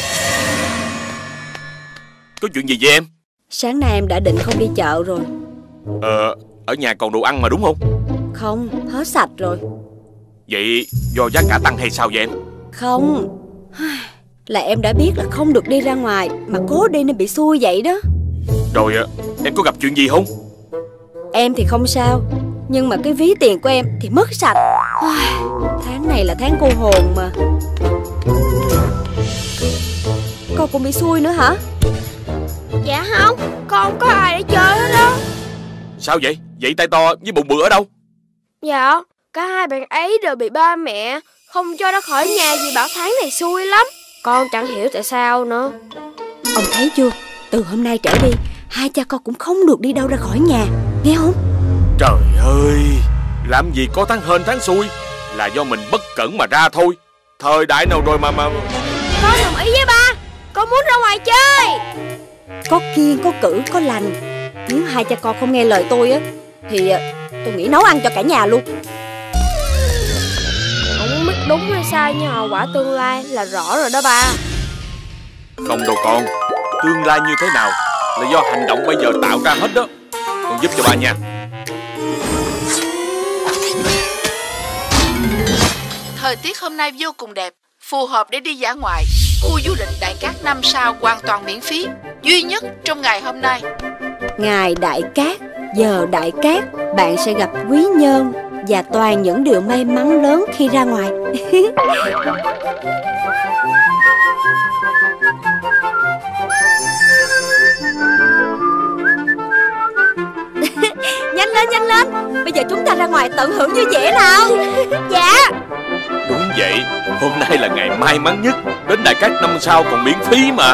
Có chuyện gì vậy em? Sáng nay em đã định không đi chợ rồi. Ờ, ở nhà còn đồ ăn mà đúng không? Không, hết sạch rồi. Vậy do giá cả tăng hay sao vậy em? Không, là em đã biết là không được đi ra ngoài mà cố đi nên bị xui vậy đó. Rồi em có gặp chuyện gì không? Em thì không sao, nhưng mà cái ví tiền của em thì mất sạch. Tháng này là tháng cô hồn mà. Con cũng bị xui nữa hả? Dạ không, con không có ai để chơi hết đó. Sao vậy? Vậy tay to với bụng bự ở đâu? Dạ, cả hai bạn ấy đều bị ba mẹ không cho ra khỏi nhà vì bảo tháng này xui lắm. Con chẳng hiểu tại sao nữa. Ông thấy chưa, từ hôm nay trở đi hai cha con cũng không được đi đâu ra khỏi nhà, nghe không? Trời ơi, làm gì có tháng hên tháng xui, là do mình bất cẩn mà ra thôi. Thời đại nào rồi mà mà Con đồng ý với ba, con muốn ra ngoài chơi. Có kiêng, có cử, có lành. Nếu hai cha con không nghe lời tôi á thì tôi nghĩ nấu ăn cho cả nhà luôn. Không biết đúng hay sai nhưng hậu quả tương lai là rõ rồi đó ba. không đâu con. Tương lai như thế nào là do hành động bây giờ tạo ra hết đó. Con giúp cho ba nha. Thời tiết hôm nay vô cùng đẹp, phù hợp để đi dã ngoại. Khu du lịch Đại Cát năm sao hoàn toàn miễn phí, duy nhất trong ngày hôm nay. Ngày Đại Cát, giờ Đại Cát, bạn sẽ gặp quý nhân và toàn những điều may mắn lớn khi ra ngoài. Nhanh lên, nhanh lên, bây giờ chúng ta ra ngoài tận hưởng vui vẻ nào. Dạ. Đúng vậy, hôm nay là ngày may mắn nhất. Đến Đại Cát năm sao còn miễn phí mà.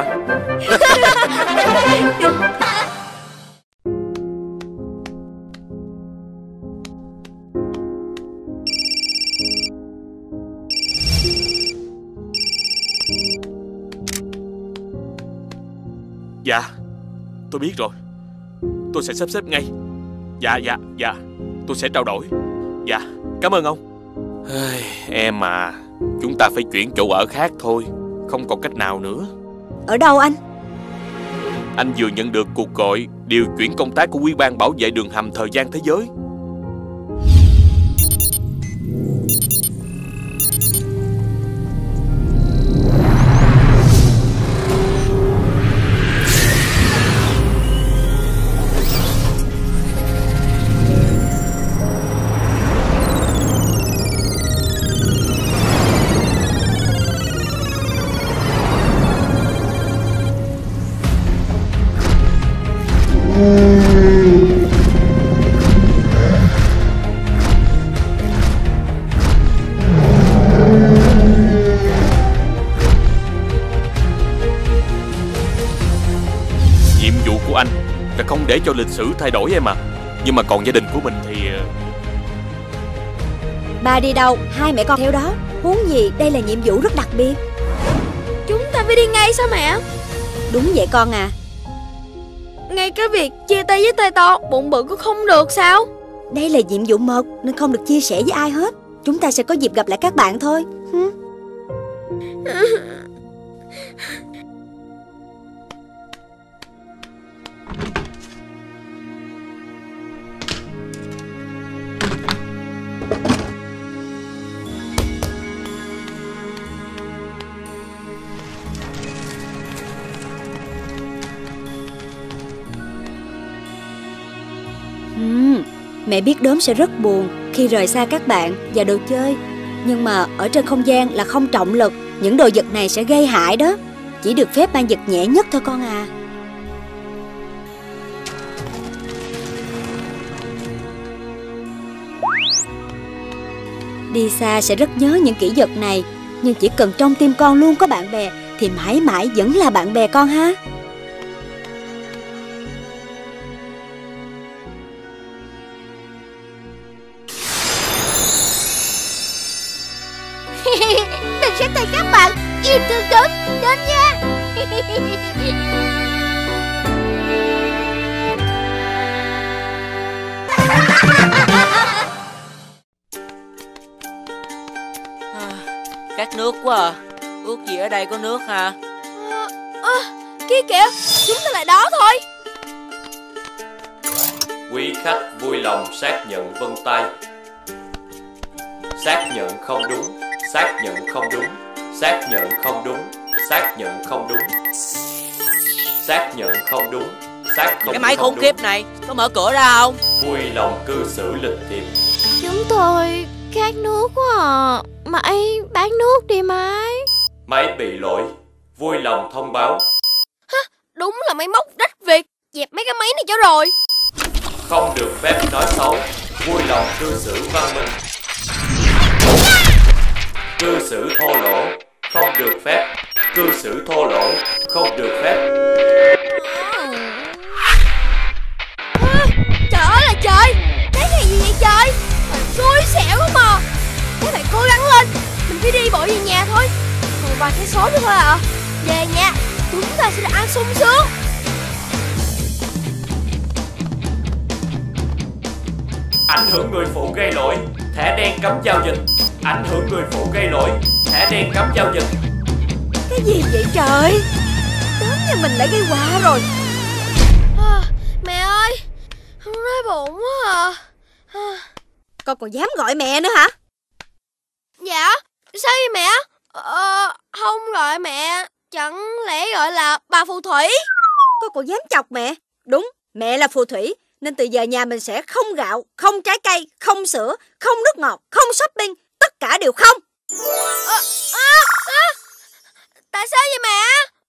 Dạ, tôi biết rồi. Tôi sẽ sắp xếp ngay. Dạ, dạ, dạ, tôi sẽ trao đổi. Dạ, cảm ơn ông. Em à, chúng ta phải chuyển chỗ ở khác thôi, không còn cách nào nữa. Ở đâu anh? Anh vừa nhận được cuộc gọi điều chuyển công tác của Ủy ban bảo vệ đường hầm thời gian thế giới. là không để cho lịch sử thay đổi em à. Nhưng mà còn gia đình của mình thì... Ba đi đâu, hai mẹ con theo đó. Huống gì đây là nhiệm vụ rất đặc biệt. Chúng ta phải đi ngay sao mẹ? Đúng vậy con à. Ngay cái việc chia tay với tay to, bụng bự cũng không được sao? Đây là nhiệm vụ mật nên không được chia sẻ với ai hết. Chúng ta sẽ có dịp gặp lại các bạn thôi. Ừm, Mẹ biết Đốm sẽ rất buồn khi rời xa các bạn và đồ chơi. Nhưng mà ở trên không gian là không trọng lực, những đồ vật này sẽ gây hại đó. Chỉ được phép mang vật nhẹ nhất thôi con à. Đi xa sẽ rất nhớ những kỷ vật này, nhưng chỉ cần trong tim con luôn có bạn bè thì mãi mãi vẫn là bạn bè con ha. Mình sẽ thay các bạn yêu thương Đốm đến nha. Khát nước quá à. Ước gì ở đây có nước hả? À, à, kia kìa, chúng ta lại đó thôi. Quý khách vui lòng xác nhận vân tay. Xác nhận không đúng. Xác nhận không đúng. Xác nhận không đúng. Xác nhận không đúng. Xác nhận không đúng. Xác nhận Cái máy khủng đúng. khiếp này có mở cửa ra không? Vui lòng cư xử lịch thiệp. Chúng tôi khát nước quá à. Mãi bán nước đi Mai. Máy bị lỗi. Vui lòng thông báo. Hả? Đúng là máy móc rách việc. Dẹp mấy cái máy này cho rồi. Không được phép nói xấu. Vui lòng cư xử văn minh. Cư xử thô lỗ. Không được phép. Cư xử thô lỗ. Không được phép. À, trời ơi là trời. Cái này gì vậy trời? Xui xẻo quá mà. Các bạn cố gắng lên. Mình phải đi bộ về nhà thôi. Còn vài cái số nữa thôi à. Về nhà chúng ta sẽ được ăn sung sướng. Ảnh hưởng người phụ gây lỗi. Thẻ đen cấm giao dịch. Ảnh hưởng người phụ gây lỗi. Thẻ đen cấm giao dịch. Cái gì vậy trời? Đốm nhà mình lại gây họa rồi. À, mẹ ơi, đói bụng quá à. À. Con còn dám gọi mẹ nữa hả? Dạ, sao vậy mẹ? Ờ, không gọi mẹ. Chẳng lẽ gọi là bà phù thủy? Con còn dám chọc mẹ? Đúng, mẹ là phù thủy. Nên từ giờ nhà mình sẽ không gạo, không trái cây, không sữa, không nước ngọt, không shopping. Tất cả đều không. À, à, à. Tại sao vậy mẹ?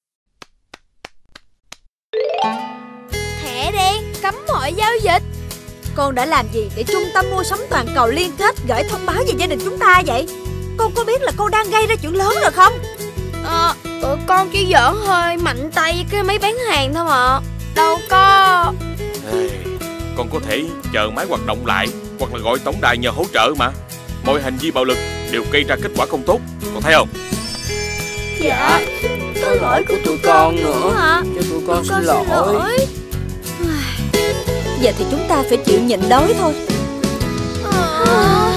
Thẻ đen cấm mọi giao dịch. Con đã làm gì để trung tâm mua sắm toàn cầu liên kết gửi thông báo về gia đình chúng ta vậy? Con có biết là con đang gây ra chuyện lớn rồi không? Ờ, à, con chỉ giỡn hơi mạnh tay với cái máy bán hàng thôi mà. Đâu có. Hey, con có thể chờ máy hoạt động lại hoặc là gọi tổng đài nhờ hỗ trợ mà. Mọi hành vi bạo lực đều gây ra kết quả không tốt. Con thấy không? Dạ, Có lỗi của tụi con nữa hả? Cho tụi con, Con xin lỗi, xin lỗi. Giờ thì chúng ta phải chịu nhịn đói thôi. À.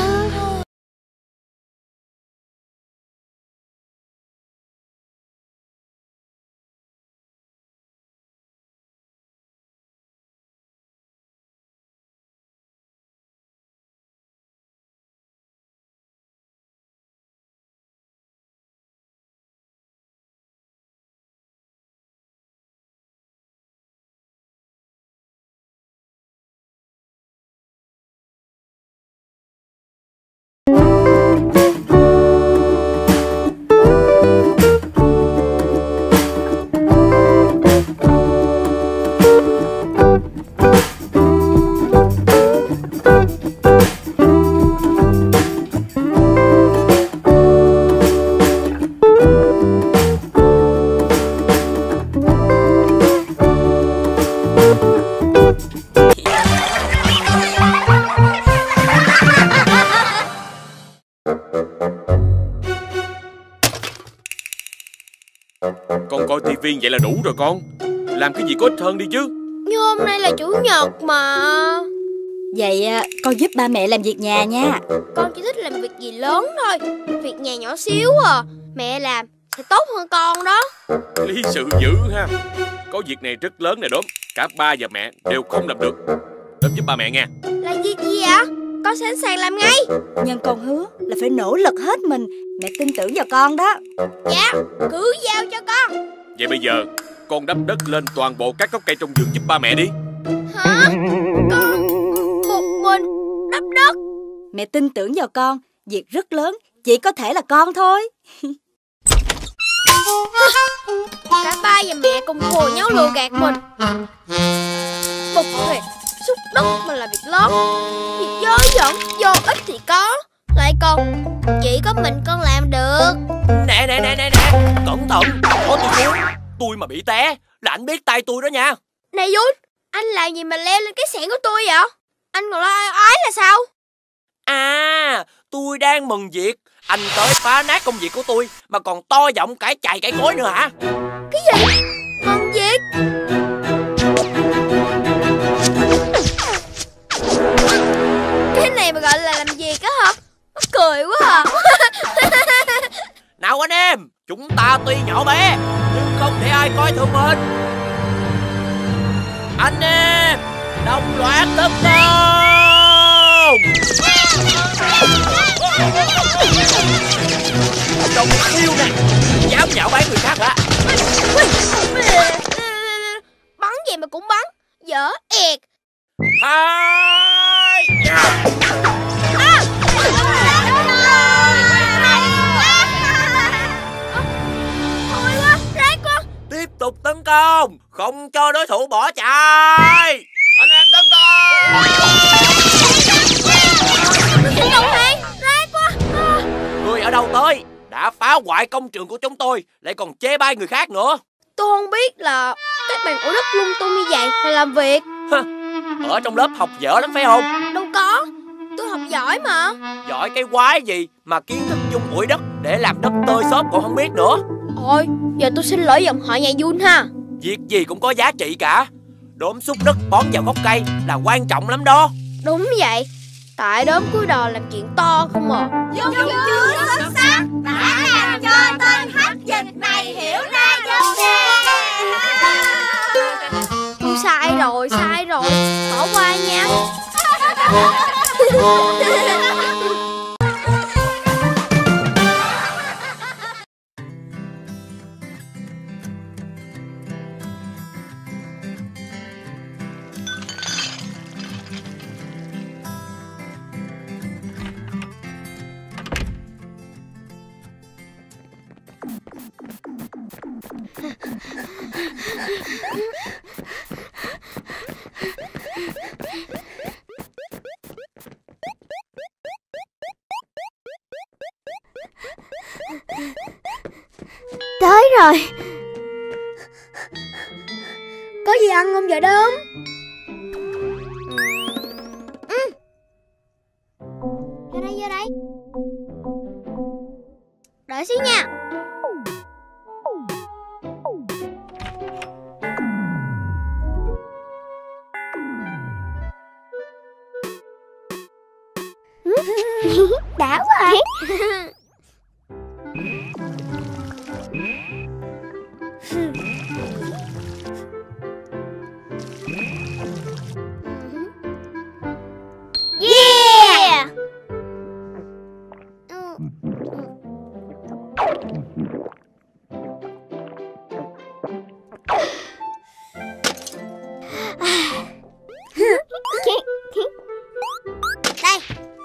Con coi tivi vậy là đủ rồi con. Làm cái gì có ích hơn đi chứ. Nhưng hôm nay là chủ nhật mà. Vậy à, con giúp ba mẹ làm việc nhà nha. Con chỉ thích làm việc gì lớn thôi. Việc nhà nhỏ xíu à, mẹ làm thì tốt hơn con đó. Lý sự dữ ha. Có việc này rất lớn nè Đốm. Cả ba và mẹ đều không làm được. Đốm giúp ba mẹ nha. Là việc gì ạ? Con sẵn sàng làm ngay. Nhưng con hứa là phải nỗ lực hết mình. Mẹ tin tưởng vào con đó. Dạ, cứ giao cho con. Vậy bây giờ con đắp đất lên toàn bộ các gốc cây trong vườn giúp ba mẹ đi. Hả? Con một mình đắp đất? Mẹ tin tưởng vào con. Việc rất lớn, chỉ có thể là con thôi. Cả ba và mẹ cùng hùa nhau lừa gạt mình. Bực thiệt, xúc đất mà là việc lớn. Việc dơ dẫn, vô ích thì có. Lại còn chỉ có mình con làm được. Nè nè nè nè nè, cẩn thận. Có tôi xuống. Tôi mà bị té là anh biết tay tôi đó nha. Này Jun, anh làm gì mà leo lên cái xẻng của tôi vậy? Anh còn lo ái là sao? À, tôi đang mừng việc. Anh tới phá nát công việc của tôi mà còn to giọng cãi chày cãi cối nữa hả? Cái gì? Mừng việc? Cái này mà gọi là làm việc á hả? Mắc cười quá à. Nào anh em, chúng ta tuy nhỏ bé nhưng không thể ai coi thường mình. Anh em, đồng loạt tấn công. Đồng siêu nè, dám nhạo báng người khác hả? Bắn gì mà cũng bắn, dở ẹt. Hai à. Thôi quá, rác quá. Tiếp tục tấn công, không cho đối thủ bỏ chạy. Anh em tấn công. Xin đồng hàng, rác quá. À. Người ở đâu tới? Đã phá hoại công trường của chúng tôi, lại còn chê bai người khác nữa. Tôi không biết là các bạn ổ đất lung tung như vậy là làm việc. Ở trong lớp học dở lắm phải không? Đâu có, tôi học giỏi mà. Giỏi cái quái gì mà kiến thức chung ủi đất để làm đất tơi xốp còn không biết nữa. Thôi, giờ tôi xin lỗi dòng họ nhà Jun ha. Việc gì cũng có giá trị cả. Đốm xúc đất bón vào gốc cây là quan trọng lắm đó. Đúng vậy, tại đốm cuối đò làm chuyện to không à. Dung chưa xuất sắc đã làm cho tên hách dịch này hiểu ra vấn đề. Tôi sai rồi, sai rồi, bỏ qua nha. Tới rồi. Có gì ăn không vậy Đốm? Ừ. Vô đây, vô đây. Đợi xíu nha. Đã quá à. Yeah. Đây.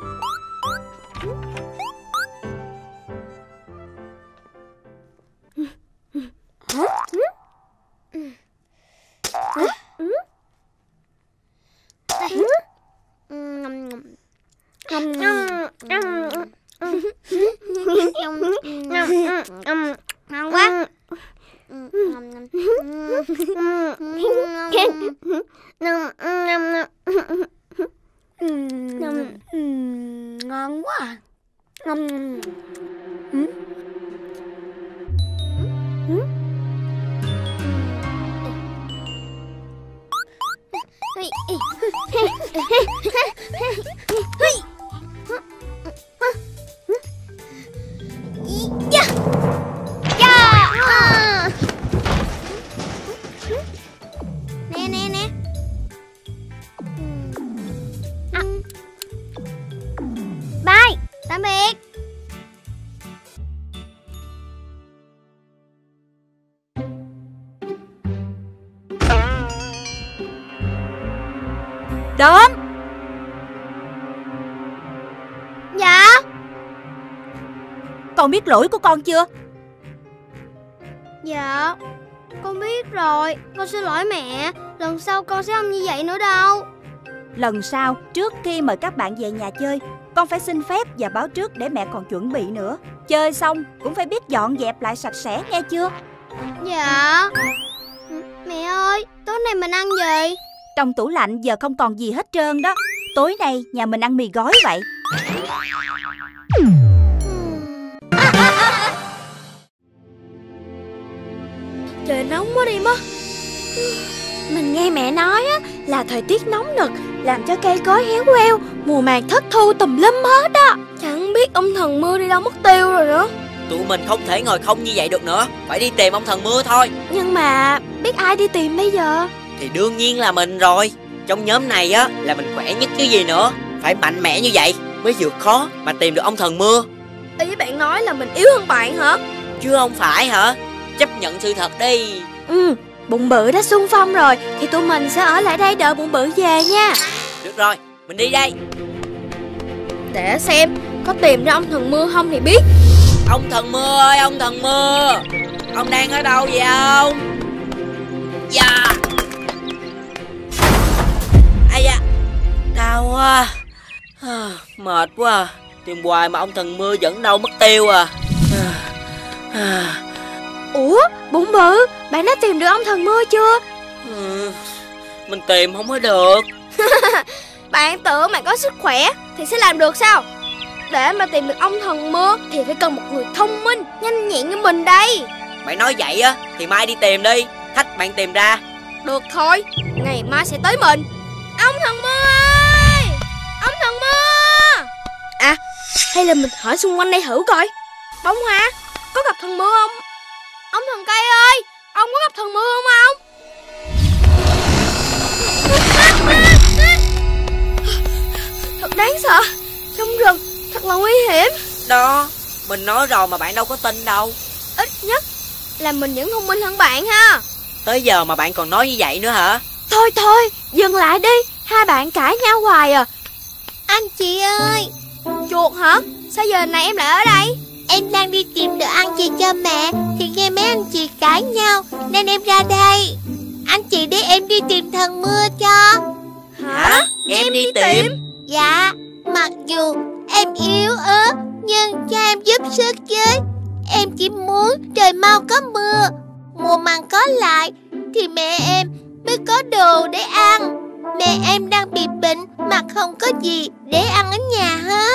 Ngon quá. Ngon quá à. Đốm. Dạ. Con biết lỗi của con chưa? Dạ, con biết rồi. Con xin lỗi mẹ. Lần sau con sẽ không như vậy nữa đâu. Lần sau, trước khi mời các bạn về nhà chơi, con phải xin phép và báo trước để mẹ còn chuẩn bị nữa. Chơi xong cũng phải biết dọn dẹp lại sạch sẽ nghe chưa? Dạ. Mẹ ơi, tối nay mình ăn gì? Trong tủ lạnh giờ không còn gì hết trơn đó. Tối nay nhà mình ăn mì gói vậy. Trời nóng quá đi mất. Mình nghe mẹ nói á, là thời tiết nóng nực làm cho cây cối héo queo, mùa màng thất thu tùm lum hết á. Chẳng biết ông thần mưa đi đâu mất tiêu rồi nữa. Tụi mình không thể ngồi không như vậy được nữa. Phải đi tìm ông thần mưa thôi. Nhưng mà biết ai đi tìm bây giờ? Thì đương nhiên là mình rồi. Trong nhóm này á là mình khỏe nhất chứ gì nữa. Phải mạnh mẽ như vậy mới vượt khó mà tìm được ông thần mưa. Ý bạn nói là mình yếu hơn bạn hả? Chứ không phải hả? Chấp nhận sự thật đi. Ừ, Bụng Bự đã xung phong rồi thì tụi mình sẽ ở lại đây đợi Bụng Bự về nha. Được rồi, mình đi đây. Để xem có tìm ra ông thần mưa không thì biết. Ông thần mưa ơi, ông thần mưa, ông đang ở đâu vậy ông? Dạ. Ai da, đau quá. Mệt quá à. Tìm hoài mà ông thần mưa vẫn đâu mất tiêu à. Ủa, Bụng Bự, bạn đã tìm được ông thần mưa chưa? Ừ, mình tìm không có được. Bạn tưởng bạn có sức khỏe thì sẽ làm được sao? Để mà tìm được ông thần mưa thì phải cần một người thông minh, nhanh nhẹn như mình đây. Bạn nói vậy á thì mai đi tìm đi. Thách bạn tìm ra. Được thôi, ngày mai sẽ tới mình. Ông thần mưa ơi, ông thần mưa. À, hay là mình hỏi xung quanh đây thử coi. Bông Hoa, có gặp thần mưa không? Ông thần cây ơi, ông có gặp thần mưa không ông? Thật đáng sợ. Trong rừng thật là nguy hiểm. Đó, mình nói rồi mà bạn đâu có tin đâu. Ít nhất là mình vẫn thông minh hơn bạn ha. Tới giờ mà bạn còn nói như vậy nữa hả? Thôi thôi, dừng lại đi. Hai bạn cãi nhau hoài à. Anh chị ơi. Chuột hả? Sao giờ này em lại ở đây? Em đang đi tìm đồ ăn chị cho mẹ thì nghe mấy anh chị cãi nhau nên em ra đây. Anh chị để em đi tìm thần mưa cho. Hả? Em, em đi, đi tìm? tìm Dạ, mặc dù em yếu ớt nhưng cho em giúp sức với. Em chỉ muốn trời mau có mưa, mùa màng có lại thì mẹ em mới có đồ để ăn. Mẹ em đang bị bệnh mà không có gì để ăn ở nhà hết.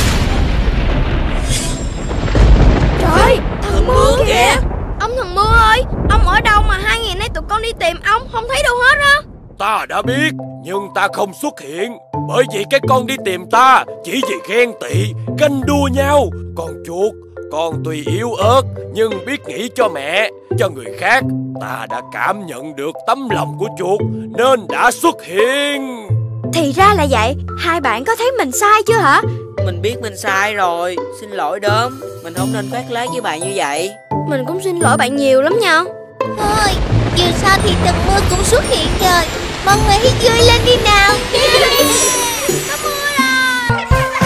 Trời, thần mưa kìa. Ông thần mưa ơi, ông ở đâu mà hai ngày nay tụi con đi tìm ông không thấy đâu hết á? Ta đã biết, nhưng ta không xuất hiện. Bởi vì các con đi tìm ta chỉ vì ghen tị, ganh đua nhau. Còn chuột, con tuy yếu ớt nhưng biết nghĩ cho mẹ, cho người khác. Ta đã cảm nhận được tấm lòng của chuột nên đã xuất hiện. Thì ra là vậy. Hai bạn có thấy mình sai chưa hả? Mình biết mình sai rồi. Xin lỗi Đốm, mình không nên khoác lác với bạn như vậy. Mình cũng xin lỗi bạn nhiều lắm nha. Thôi, dù sao thì thần mưa cũng xuất hiện rồi. Mọi người hãy vui lên đi nào. Nó mưa rồi.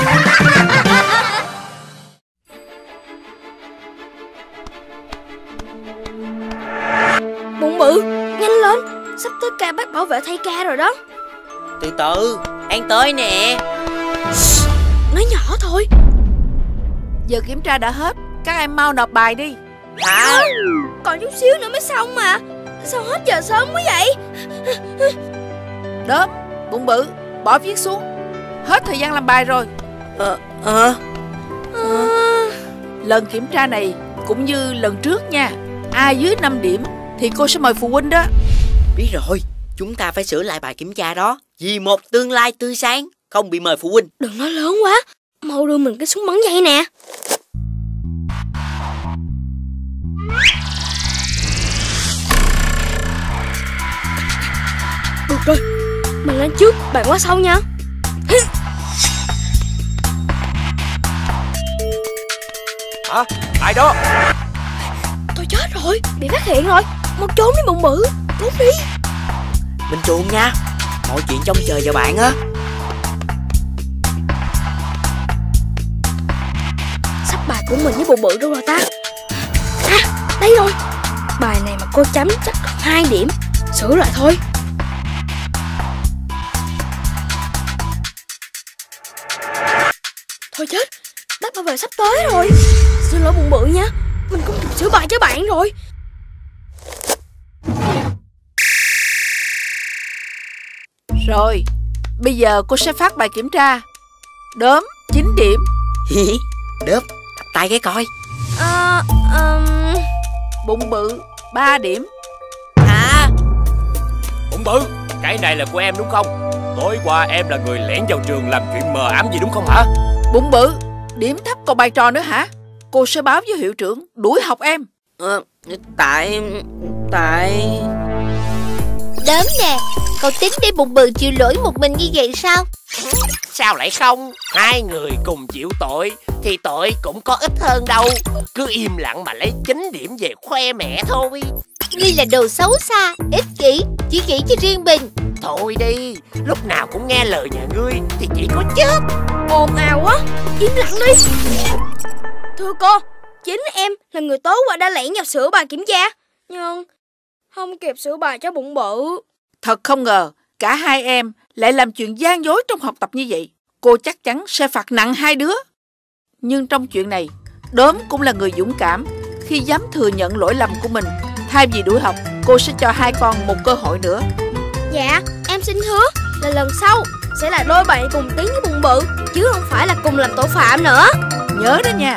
Bụng Bự, nhanh lên. Sắp tới ca bắt bảo vệ thay ca rồi đó. Từ từ, An tới nè. Nói nhỏ thôi. Giờ kiểm tra đã hết, các em mau nộp bài đi. Hả? Còn chút xíu nữa mới xong mà. Sao hết giờ sớm quá vậy? Đốm, Bụng Bự, bỏ viết xuống. Hết thời gian làm bài rồi. Ờ, ờ à. Lần kiểm tra này cũng như lần trước nha. Ai dưới năm điểm thì cô sẽ mời phụ huynh đó. Biết rồi, chúng ta phải sửa lại bài kiểm tra đó. Vì một tương lai tươi sáng, không bị mời phụ huynh. Đừng nói lớn quá. Mau đưa mình cái súng bắn dây nè. Được rồi, mình lên trước, bạn qua sau nha. Hả? Ai đó? Tôi chết rồi, bị phát hiện rồi. Mau trốn đi Bụng Bự. Trốn đi. Mình chuồn nha. mọi chuyện trông chờ vào bạn á. Sắp bài của mình với Bụng Bự đâu rồi ta? À, đây rồi. Bài này mà cô chấm chắc được hai điểm. Sửa lại thôi. Thôi chết, đáp bài sắp tới rồi. Xin lỗi Bụng Bự nha, mình không kịp sửa bài cho bạn rồi. Rồi, bây giờ cô sẽ phát bài kiểm tra. Đốm chín điểm. Đớp, đặt tay cái coi. Ờ, um... Bụng Bự ba điểm. À, Bụng Bự, cái này là của em đúng không? Tối qua em là người lẻn vào trường làm chuyện mờ ám gì đúng không hả? Bụng Bự, điểm thấp còn bài trò nữa hả? Cô sẽ báo với hiệu trưởng đuổi học em. ờ, Tại... Tại... Đốm nè, cậu tính để Bụng Bự chịu lỗi một mình như vậy sao? Sao lại không? Hai người cùng chịu tội thì tội cũng có ít hơn đâu. Cứ im lặng mà lấy chín điểm về khoe mẹ thôi. Ngươi là đồ xấu xa, ích kỷ, chỉ nghĩ cho riêng mình. Thôi đi, lúc nào cũng nghe lời nhà ngươi thì chỉ có chết. Ồn ào quá, im lặng đi. Thưa cô, chính em là người tối qua đã lẻn vào sửa bài kiểm tra, nhưng không kịp sửa bài cho Bụng Bự. Thật không ngờ cả hai em lại làm chuyện gian dối trong học tập như vậy. Cô chắc chắn sẽ phạt nặng hai đứa. Nhưng trong chuyện này, Đốm cũng là người dũng cảm khi dám thừa nhận lỗi lầm của mình. Thay vì đuổi học, cô sẽ cho hai con một cơ hội nữa. Dạ, em xin hứa là lần sau sẽ là đôi bạn cùng tiếng với Bụng Bự, chứ không phải là cùng làm tội phạm nữa. Nhớ đó nha.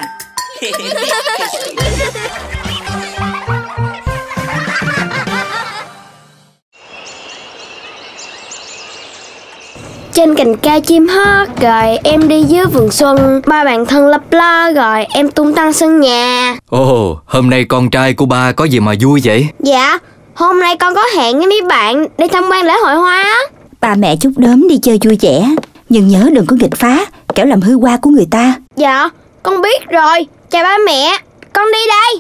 Trên cành cây chim hót, rồi em đi dưới vườn xuân, ba bạn thân lấp lo, rồi em tung tăng sân nhà. Ồ, hôm nay con trai của ba có gì mà vui vậy? Dạ, hôm nay con có hẹn với mấy bạn đi tham quan lễ hội hoa á. Ba mẹ chúc Đốm đi chơi vui vẻ, nhưng nhớ đừng có nghịch phá, kẻo làm hư hoa của người ta. Dạ, con biết rồi. Chào ba mẹ, con đi đây.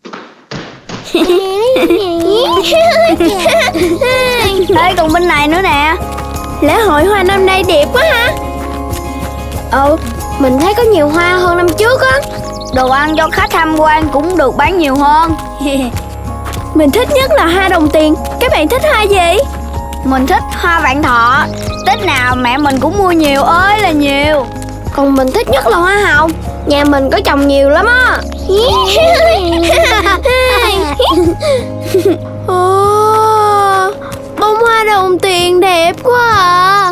Ê, còn bên này nữa nè. Lễ hội hoa năm nay đẹp quá ha. Ừ, mình thấy có nhiều hoa hơn năm trước á. Đồ ăn cho khách tham quan cũng được bán nhiều hơn. Mình thích nhất là hoa đồng tiền. Các bạn thích hoa gì? Mình thích hoa vạn thọ. Tết nào mẹ mình cũng mua nhiều ơi là nhiều. Còn mình thích nhất là hoa hồng. Nhà mình có trồng nhiều lắm á. Ồ, bông hoa đồng tiền đẹp quá à.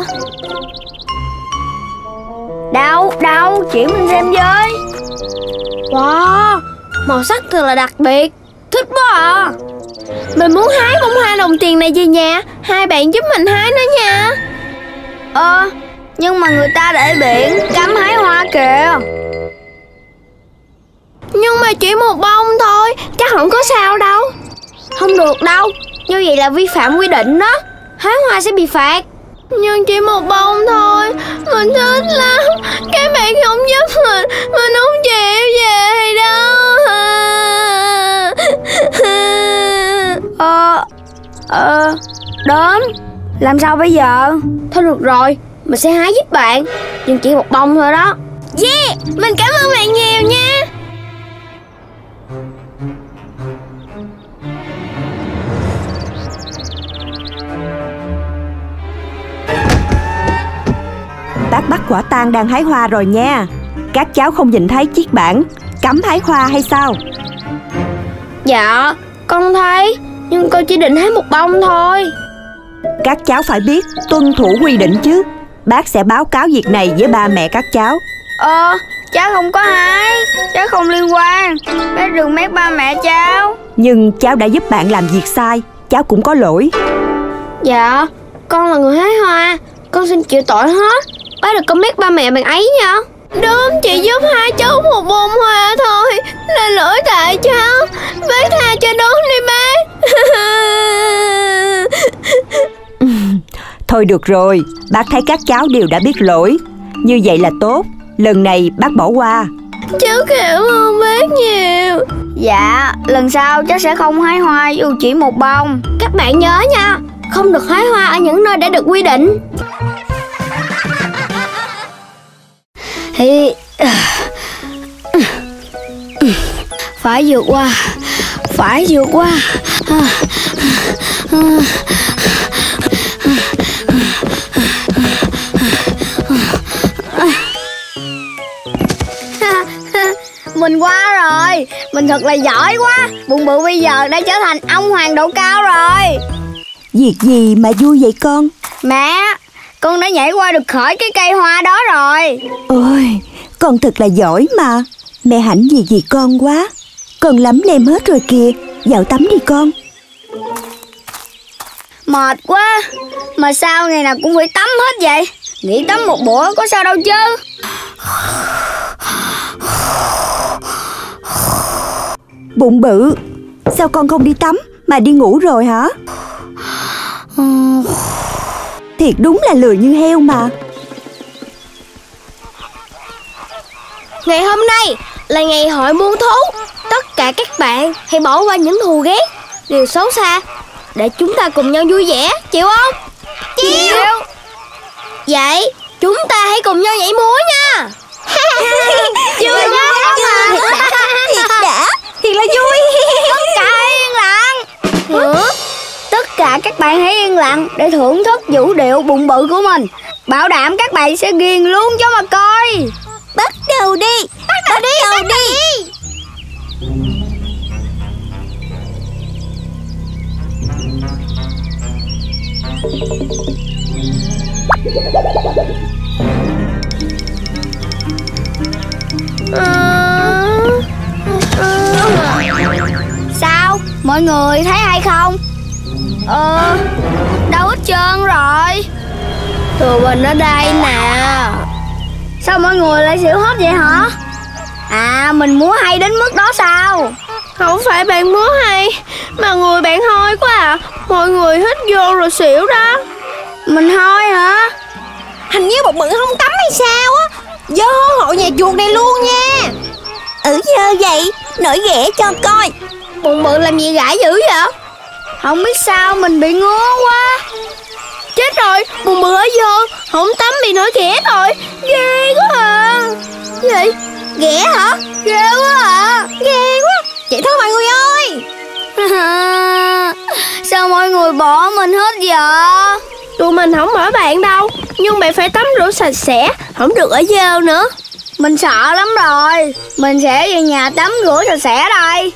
Đâu, đâu, chỉ mình xem với. Wow, màu sắc thật là đặc biệt. Thích quá à. Mình muốn hái bông hoa đồng tiền này về nhà. Hai bạn giúp mình hái nó nha. Ờ, nhưng mà người ta để biển cấm hái hoa kìa. Nhưng mà chỉ một bông thôi, chắc không có sao đâu. Không được đâu, như vậy là vi phạm quy định đó. Hái hoa sẽ bị phạt. Nhưng chỉ một bông thôi, mình thích lắm. Các bạn không giúp mình, mình không chịu về đâu. Ờ, ờ, Đốm, làm sao bây giờ? Thôi được rồi, mình sẽ hái giúp bạn. Nhưng chỉ một bông thôi đó. Yeah, mình cảm ơn bạn nhiều nha. Bác bắt quả tang đang hái hoa rồi nha. Các cháu không nhìn thấy chiếc bảng cấm hái hoa hay sao? Dạ, con thấy, nhưng con chỉ định hái một bông thôi. Các cháu phải biết tuân thủ quy định chứ. Bác sẽ báo cáo việc này với ba mẹ các cháu. Ờ, cháu không có hái, cháu không liên quan. Bác đừng mét ba mẹ cháu. Nhưng cháu đã giúp bạn làm việc sai, cháu cũng có lỗi. Dạ, con là người hái hoa, con xin chịu tội hết. Bác đừng có mét ba mẹ bạn ấy nha. Đúng, chị giúp hai cháu một bông hoa thôi. Là lỗi tại cháu. Bác tha cho đúng đi bác. Thôi được rồi, bác thấy các cháu đều đã biết lỗi. Như vậy là tốt. Lần này bác bỏ qua. Cháu cảm ơn bác nhiều. Dạ, lần sau cháu sẽ không hái hoa dù chỉ một bông. Các bạn nhớ nha, không được hái hoa ở những nơi đã được quy định. Thì phải vượt qua, phải vượt qua. Mình qua rồi, mình thật là giỏi quá. Bụng bự bây giờ đã trở thành ông hoàng độ cao rồi. Việc gì mà vui vậy con? Mẹ, con đã nhảy qua được khỏi cái cây hoa đó rồi. Ôi, con thật là giỏi mà. Mẹ hãnh gì vì con quá. Con lắm lem hết rồi kìa. Vào tắm đi con. Mệt quá. Mà sao ngày nào cũng phải tắm hết vậy? Nghỉ tắm một bữa có sao đâu chứ. Bụng bự, sao con không đi tắm mà đi ngủ rồi hả? Thiệt đúng là lười như heo mà. Ngày hôm nay là ngày hội muôn thú. Tất cả các bạn hãy bỏ qua những thù ghét, điều xấu xa, để chúng ta cùng nhau vui vẻ, chịu không? Chịu. Vậy chúng ta hãy cùng nhau nhảy múa nha. Vui lắm mà. Thiệt đã, thiệt là vui. Tất cả hãy yên lặng. Hả? Tất cả các bạn hãy yên lặng để thưởng thức vũ điệu bụng bự của mình. Bảo đảm các bạn sẽ ghiền luôn cho mà coi. Bắt đầu đi. Bắt đầu đi, bắt đầu đi. Sao? Mọi người thấy hay không? Ờ, đâu hết trơn rồi. Tụi mình ở đây nè. Sao mọi người lại xỉu hết vậy hả? À, mình múa hay đến mức đó sao? Không phải bạn múa hay, mà người bạn hôi quá à. Mọi người hít vô rồi xỉu đó. Mình hôi hả? Hình như bụng bự không tắm hay sao á. Dơ hội nhà chuột này luôn nha. Ừ dơ vậy, nổi ghẻ cho coi. Bụng bự làm gì gãi dữ vậy? Không biết sao mình bị ngứa quá. Chết rồi, bụng bự ở vô, không tắm bị nổi ghẻ rồi. Ghê quá à. Gì? Ghẻ hả? Ghê quá à. Ghê quá. Vậy thôi mọi người ơi. Sao mọi người bỏ mình hết vậy? Tụi mình không bỏ bạn đâu, nhưng bạn phải tắm rửa sạch sẽ, không được ở dơ nữa. Mình sợ lắm rồi. Mình sẽ về nhà tắm rửa sạch sẽ đây.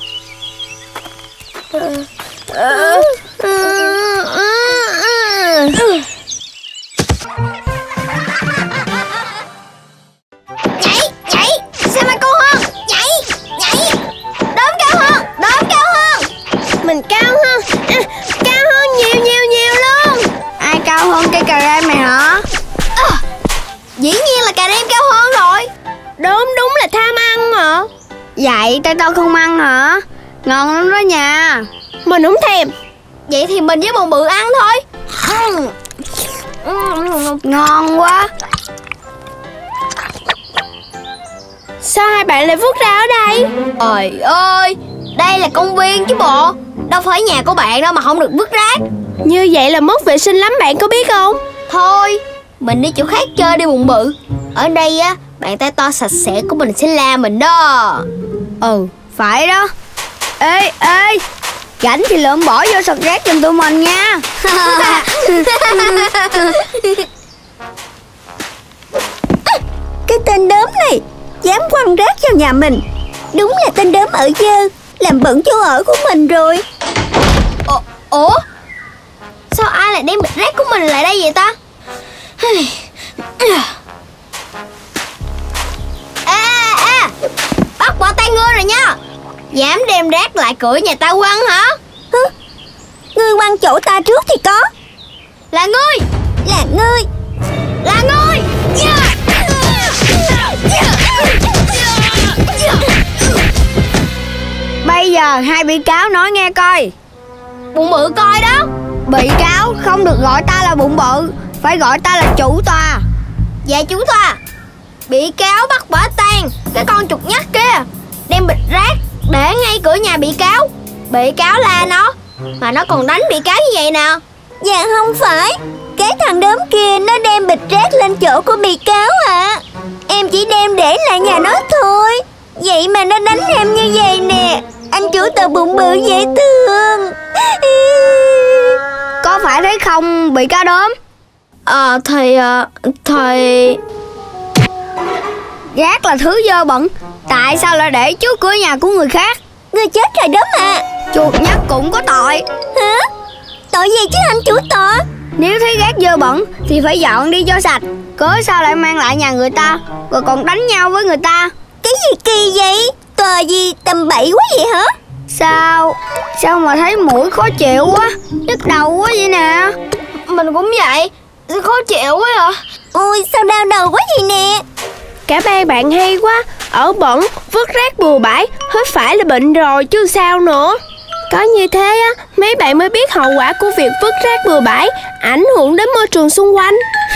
Nhảy, nhảy, xem ai cao hơn. Nhảy, nhảy. Đốm cao hơn, đốm cao hơn. Mình cao hơn, à, cao hơn nhiều nhiều nhiều luôn. Ai cao hơn cây cà rem này hả? À, dĩ nhiên là cà rem cao hơn rồi. Đốm đúng là tham ăn mà. Vậy tay tao không ăn hả? Ngon lắm đó nha. Mình không thèm. Vậy thì mình với bụng bự ăn thôi. Ngon quá. Sao hai bạn lại vứt ra ở đây? Trời ơi, đây là công viên chứ bộ. Đâu phải nhà của bạn đâu mà không được vứt rác. Như vậy là mất vệ sinh lắm, bạn có biết không? Thôi, mình đi chỗ khác chơi đi bụng bự. Ở đây á, bạn tay to sạch sẽ của mình sẽ la mình đó. Ừ, phải đó. Ê, ê, rảnh thì lượm bỏ vô sọt rác giùm tụi mình nha. Cái tên đốm này dám quăng rác vào nhà mình. Đúng là tên đốm ở dơ, làm bẩn chỗ ở của mình rồi. Ủa, Ủa? Sao ai lại đem bịch rác của mình lại đây vậy ta? Ê, ê, bắt quả tay ngươi rồi nha. Dám đem rác lại cửa nhà ta quăng hả? Hứ? Ngươi quăng chỗ ta trước thì có. Là ngươi. Là ngươi. Là ngươi. Yeah. Bây giờ hai bị cáo nói nghe coi. Bụng bự coi đó. Bị cáo không được gọi ta là bụng bự, phải gọi ta là chủ tòa. Dạ chủ tòa. Bị cáo bắt quả tang cái con chuột nhắt kia đem bịch rác để ngay cửa nhà bị cáo. Bị cáo la nó mà nó còn đánh bị cáo như vậy nè. Dạ không phải. Cái thằng đốm kia nó đem bịch rác lên chỗ của bị cáo ạ. Em chỉ đem để lại nhà nó thôi. Vậy mà nó đánh em như vậy nè. Anh chủ tàu bụng bự dễ thương. Có phải thế không bị cáo đốm? Ờ thì Thì rác là thứ dơ bẩn, tại sao lại để trước cửa nhà của người khác? Người chết rồi đốm à. Chuột nhắt cũng có tội. Hả? Tội gì chứ anh chủ tòa? Nếu thấy rác dơ bẩn thì phải dọn đi cho sạch. Cớ sao lại mang lại nhà người ta rồi còn đánh nhau với người ta? Cái gì kỳ vậy? Tòa gì tầm bậy quá vậy hả? Sao Sao mà thấy mũi khó chịu quá, nhức đầu quá vậy nè. Mình cũng vậy, khó chịu quá à. Ôi sao đau đầu quá vậy nè. Cả ba bạn hay quá, ở bẩn, vứt rác bừa bãi, hết phải là bệnh rồi chứ sao nữa. Có như thế á, mấy bạn mới biết hậu quả của việc vứt rác bừa bãi ảnh hưởng đến môi trường xung quanh.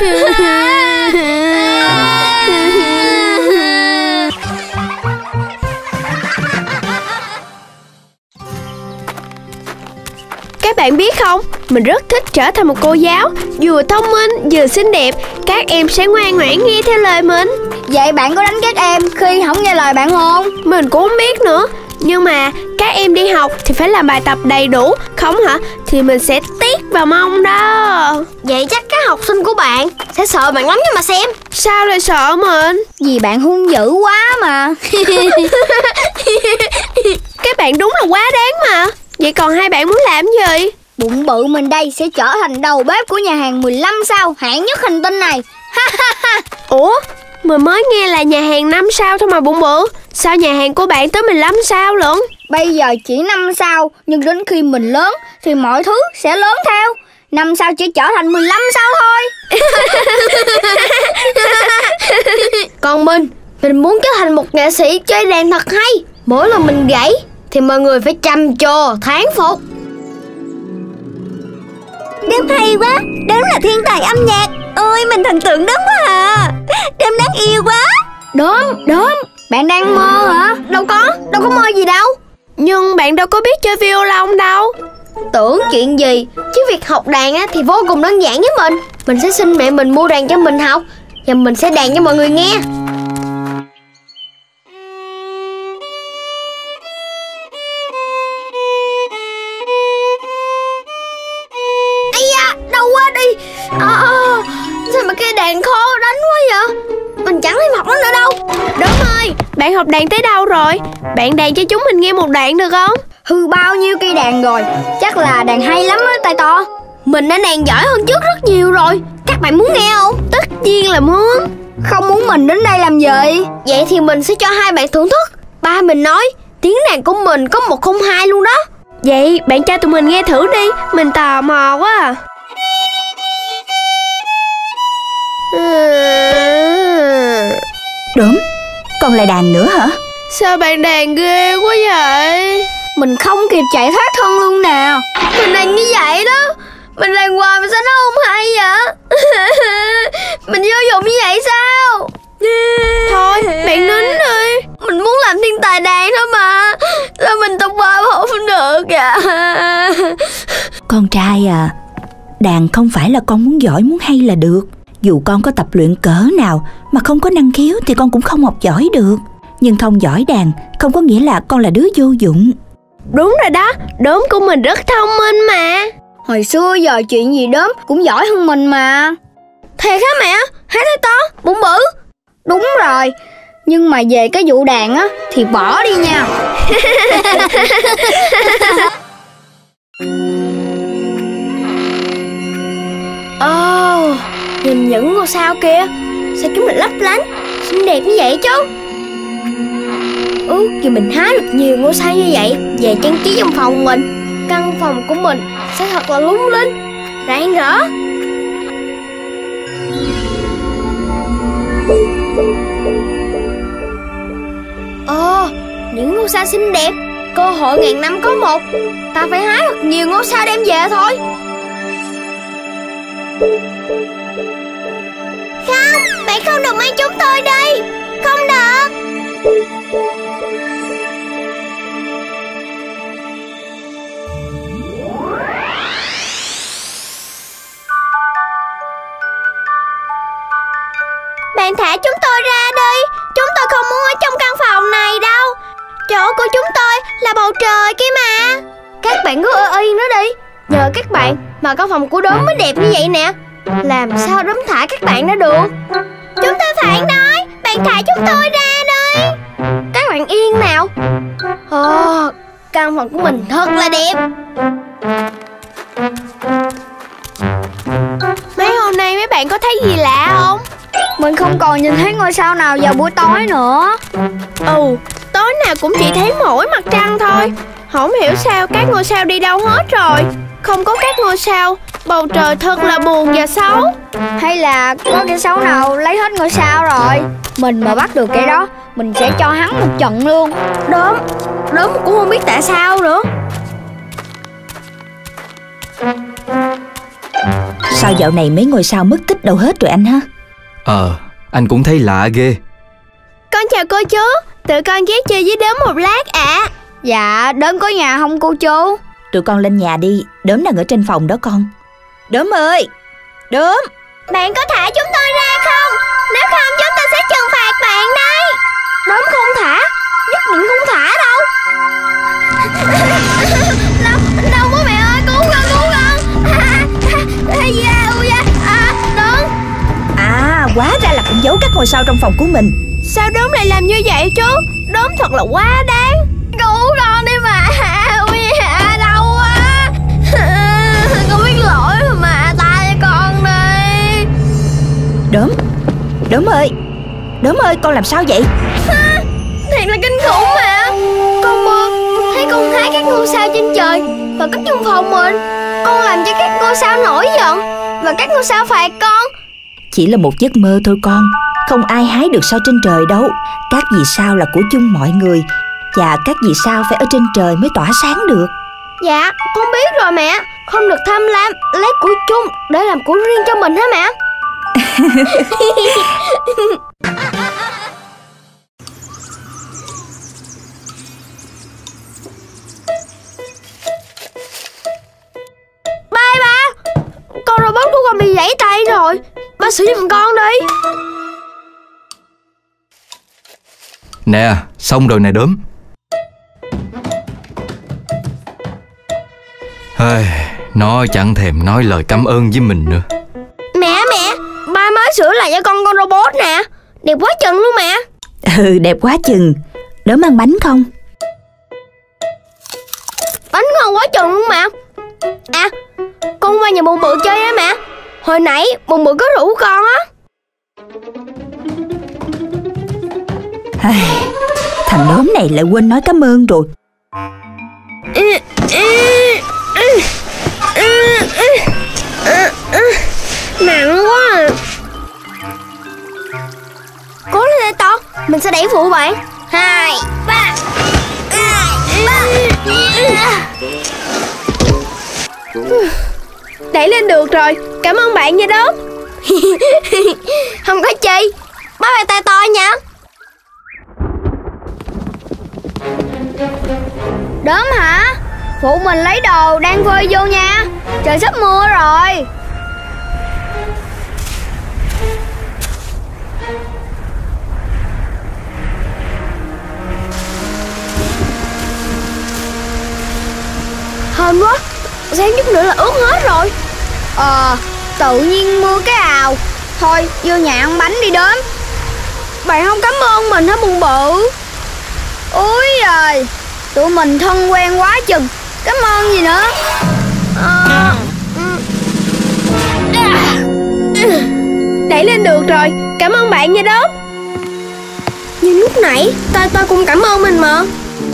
Các bạn biết không, mình rất thích trở thành một cô giáo, vừa thông minh vừa xinh đẹp. Các em sẽ ngoan ngoãn nghe theo lời mình. Vậy bạn có đánh các em khi không nghe lời bạn không? Mình cũng không biết nữa. Nhưng mà các em đi học thì phải làm bài tập đầy đủ. Không hả thì mình sẽ tiết vào mông đó. Vậy chắc các học sinh của bạn sẽ sợ bạn lắm nhưng mà xem. Sao lại sợ mình? Vì bạn hung dữ quá mà. Các bạn đúng là quá đáng mà. Vậy còn hai bạn muốn làm gì? Bụng bự mình đây sẽ trở thành đầu bếp của nhà hàng mười lăm sao hạng nhất hành tinh này. Ủa? Mình mới nghe là nhà hàng năm sao thôi mà bụng bự. Sao nhà hàng của bạn tới mười lăm sao lận? Bây giờ chỉ năm sao, nhưng đến khi mình lớn thì mọi thứ sẽ lớn theo. Năm sao chỉ trở thành mười lăm sao thôi. Còn mình, mình muốn trở thành một nghệ sĩ chơi đàn thật hay. Mỗi lần mình gãy thì mọi người phải trầm trồ thán phục. Đốm hay quá, Đốm là thiên tài âm nhạc. Ôi mình thần tượng Đốm quá à. Đốm đáng yêu quá. Đốm, Đốm, bạn đang mơ hả? Đâu có, đâu có mơ gì đâu. Nhưng bạn đâu có biết chơi violon đâu. Tưởng chuyện gì, chứ việc học đàn á, thì vô cùng đơn giản với mình. Mình sẽ xin mẹ mình mua đàn cho mình học, và mình sẽ đàn cho mọi người nghe. Ây da, đau quá đi. À, sao mà cái đàn khó đánh quá vậy? Mình chẳng thấy học nó nữa đâu. Đúng ơi, bạn học đàn tới đâu rồi? Bạn đàn cho chúng mình nghe một đoạn được không? Hư bao nhiêu cây đàn rồi. Chắc là đàn hay lắm á tay to. Mình đã đàn giỏi hơn trước rất nhiều rồi. Các bạn muốn nghe không? Tất nhiên là muốn. Không muốn mình đến đây làm gì? Vậy thì mình sẽ cho hai bạn thưởng thức. Ba mình nói tiếng đàn của mình có một không hai luôn đó. Vậy bạn cho tụi mình nghe thử đi. Mình tò mò quá à. Đốm, còn lại đàn nữa hả? Sao bạn đàn ghê quá vậy? Mình không kịp chạy thoát thân luôn nè. Mình đàn như vậy đó. Mình đàn hoài mà sao nó không hay vậy? Mình vô dụng như vậy sao? Thôi bạn nín đi. Mình muốn làm thiên tài đàn thôi mà. Sao mình tập ba không được kìa? Con trai à, đàn không phải là con muốn giỏi muốn hay là được. Dù con có tập luyện cỡ nào mà không có năng khiếu thì con cũng không học giỏi được. Nhưng không giỏi đàn không có nghĩa là con là đứa vô dụng. Đúng rồi đó, Đốm của mình rất thông minh mà. Hồi xưa giờ chuyện gì Đốm cũng giỏi hơn mình mà. Thiệt hả mẹ? Hai thấy to, bụng bự. Đúng rồi, nhưng mà về cái vụ đàn á thì bỏ đi nha. Ồ, oh, nhìn những ngôi sao kia. Sao chúng lại lấp lánh, xinh đẹp như vậy chứ? Ước gì mình hái được nhiều ngôi sao như vậy về trang trí trong phòng mình. Căn phòng của mình sẽ thật là lung linh, rạng rỡ. Ồ, những ngôi sao xinh đẹp. Cơ hội ngàn năm có một. Ta phải hái thật nhiều ngôi sao đem về thôi. Không, bạn không được mang chúng tôi đi. Không được. trời kia mà. Các bạn cứ ơ yên nó đi. Nhờ các bạn mà căn phòng của Đốm mới đẹp như vậy nè. Làm sao Đốm thả các bạn ra được? Chúng tôi phản đối. Bạn thả chúng tôi ra đi. Các bạn yên nào. Ồ, căn phòng của mình thật là đẹp. Mấy hôm nay mấy bạn có thấy gì lạ không? Mình không còn nhìn thấy ngôi sao nào vào buổi tối nữa. Ừ, tối nào cũng chỉ thấy mỗi mặt trăng thôi. Không hiểu sao các ngôi sao đi đâu hết rồi. Không có các ngôi sao, bầu trời thật là buồn và xấu. Hay là có kẻ xấu nào lấy hết ngôi sao rồi. Mình mà bắt được kẻ đó, mình sẽ cho hắn một trận luôn. Đốm, Đốm cũng không biết tại sao nữa. Sao dạo này mấy ngôi sao mất tích đâu hết rồi anh ha? Ờ, anh cũng thấy lạ ghê. Con chào cô chú, tụi con ghé chơi với Đốm một lát ạ. À. Dạ, Đốm có nhà không cô chú? Tụi con lên nhà đi, Đốm đang ở trên phòng đó con. Đốm ơi, Đốm. Bạn có thả chúng tôi ra không? Nếu không chúng tôi sẽ trừng phạt bạn đấy. Đốm không thả, nhất định không thả đâu. Đâu, đâu bố mẹ ơi, cứu con, cứu con. Ây da, ui da, à, Đốm. À, hóa ra là cũng giấu các ngôi sao trong phòng của mình. Sao Đốm lại làm như vậy chú? Đốm thật là quá đáng. Cứu con đi mà. Ui da, đau quá. Con biết lỗi rồi mà, tha cho con đi. Đốm, Đốm ơi, Đốm ơi, con làm sao vậy? À, thiệt là kinh khủng mà. Con mơ thấy con hái các ngôi sao trên trời và cất trong phòng mình. Con làm cho các ngôi sao nổi giận và các ngôi sao phạt con. Chỉ là một giấc mơ thôi con. Không ai hái được sao trên trời đâu. Các vì sao là của chung mọi người, và các vì sao phải ở trên trời mới tỏa sáng được. Dạ, con biết rồi mẹ. Không được tham lam, lấy của chung để làm của riêng cho mình hả mẹ? Ba ba, con robot của con bị gãy tay rồi. Ba xử giùm con đi. Nè, xong rồi nè Đốm. Hơi, nó chẳng thèm nói lời cảm ơn với mình nữa. Mẹ mẹ, ba mới sửa lại cho con con robot nè. Đẹp quá chừng luôn mẹ. Ừ, đẹp quá chừng. Đốm ăn bánh không? Bánh ngon quá chừng luôn mà. À, con qua nhà Bụng Bự chơi á mẹ. Hồi nãy Bụng Bự có rủ con á. Thằng Đốm này lại quên nói cảm ơn rồi. Nặng quá à. Cố lên đây to, mình sẽ đẩy phụ bạn. Hai, ba. Đẩy lên được rồi, cảm ơn bạn nha Đốm. Không có chi, bye bye tay to nha. Đốm hả? Phụ mình lấy đồ đang phơi vô nha. Trời sắp mưa rồi. Hên quá, sáng chút nữa là ướt hết rồi. Ờ, tự nhiên mưa cái ào. Thôi, vô nhà ăn bánh đi Đốm. Bạn không cảm ơn mình hả Bụng Bự? Úi giời, tụi mình thân quen quá chừng, cảm ơn gì nữa. À, đẩy lên được rồi, cảm ơn bạn nha Đốm. Nhưng lúc nãy tay to cũng cảm ơn mình mà.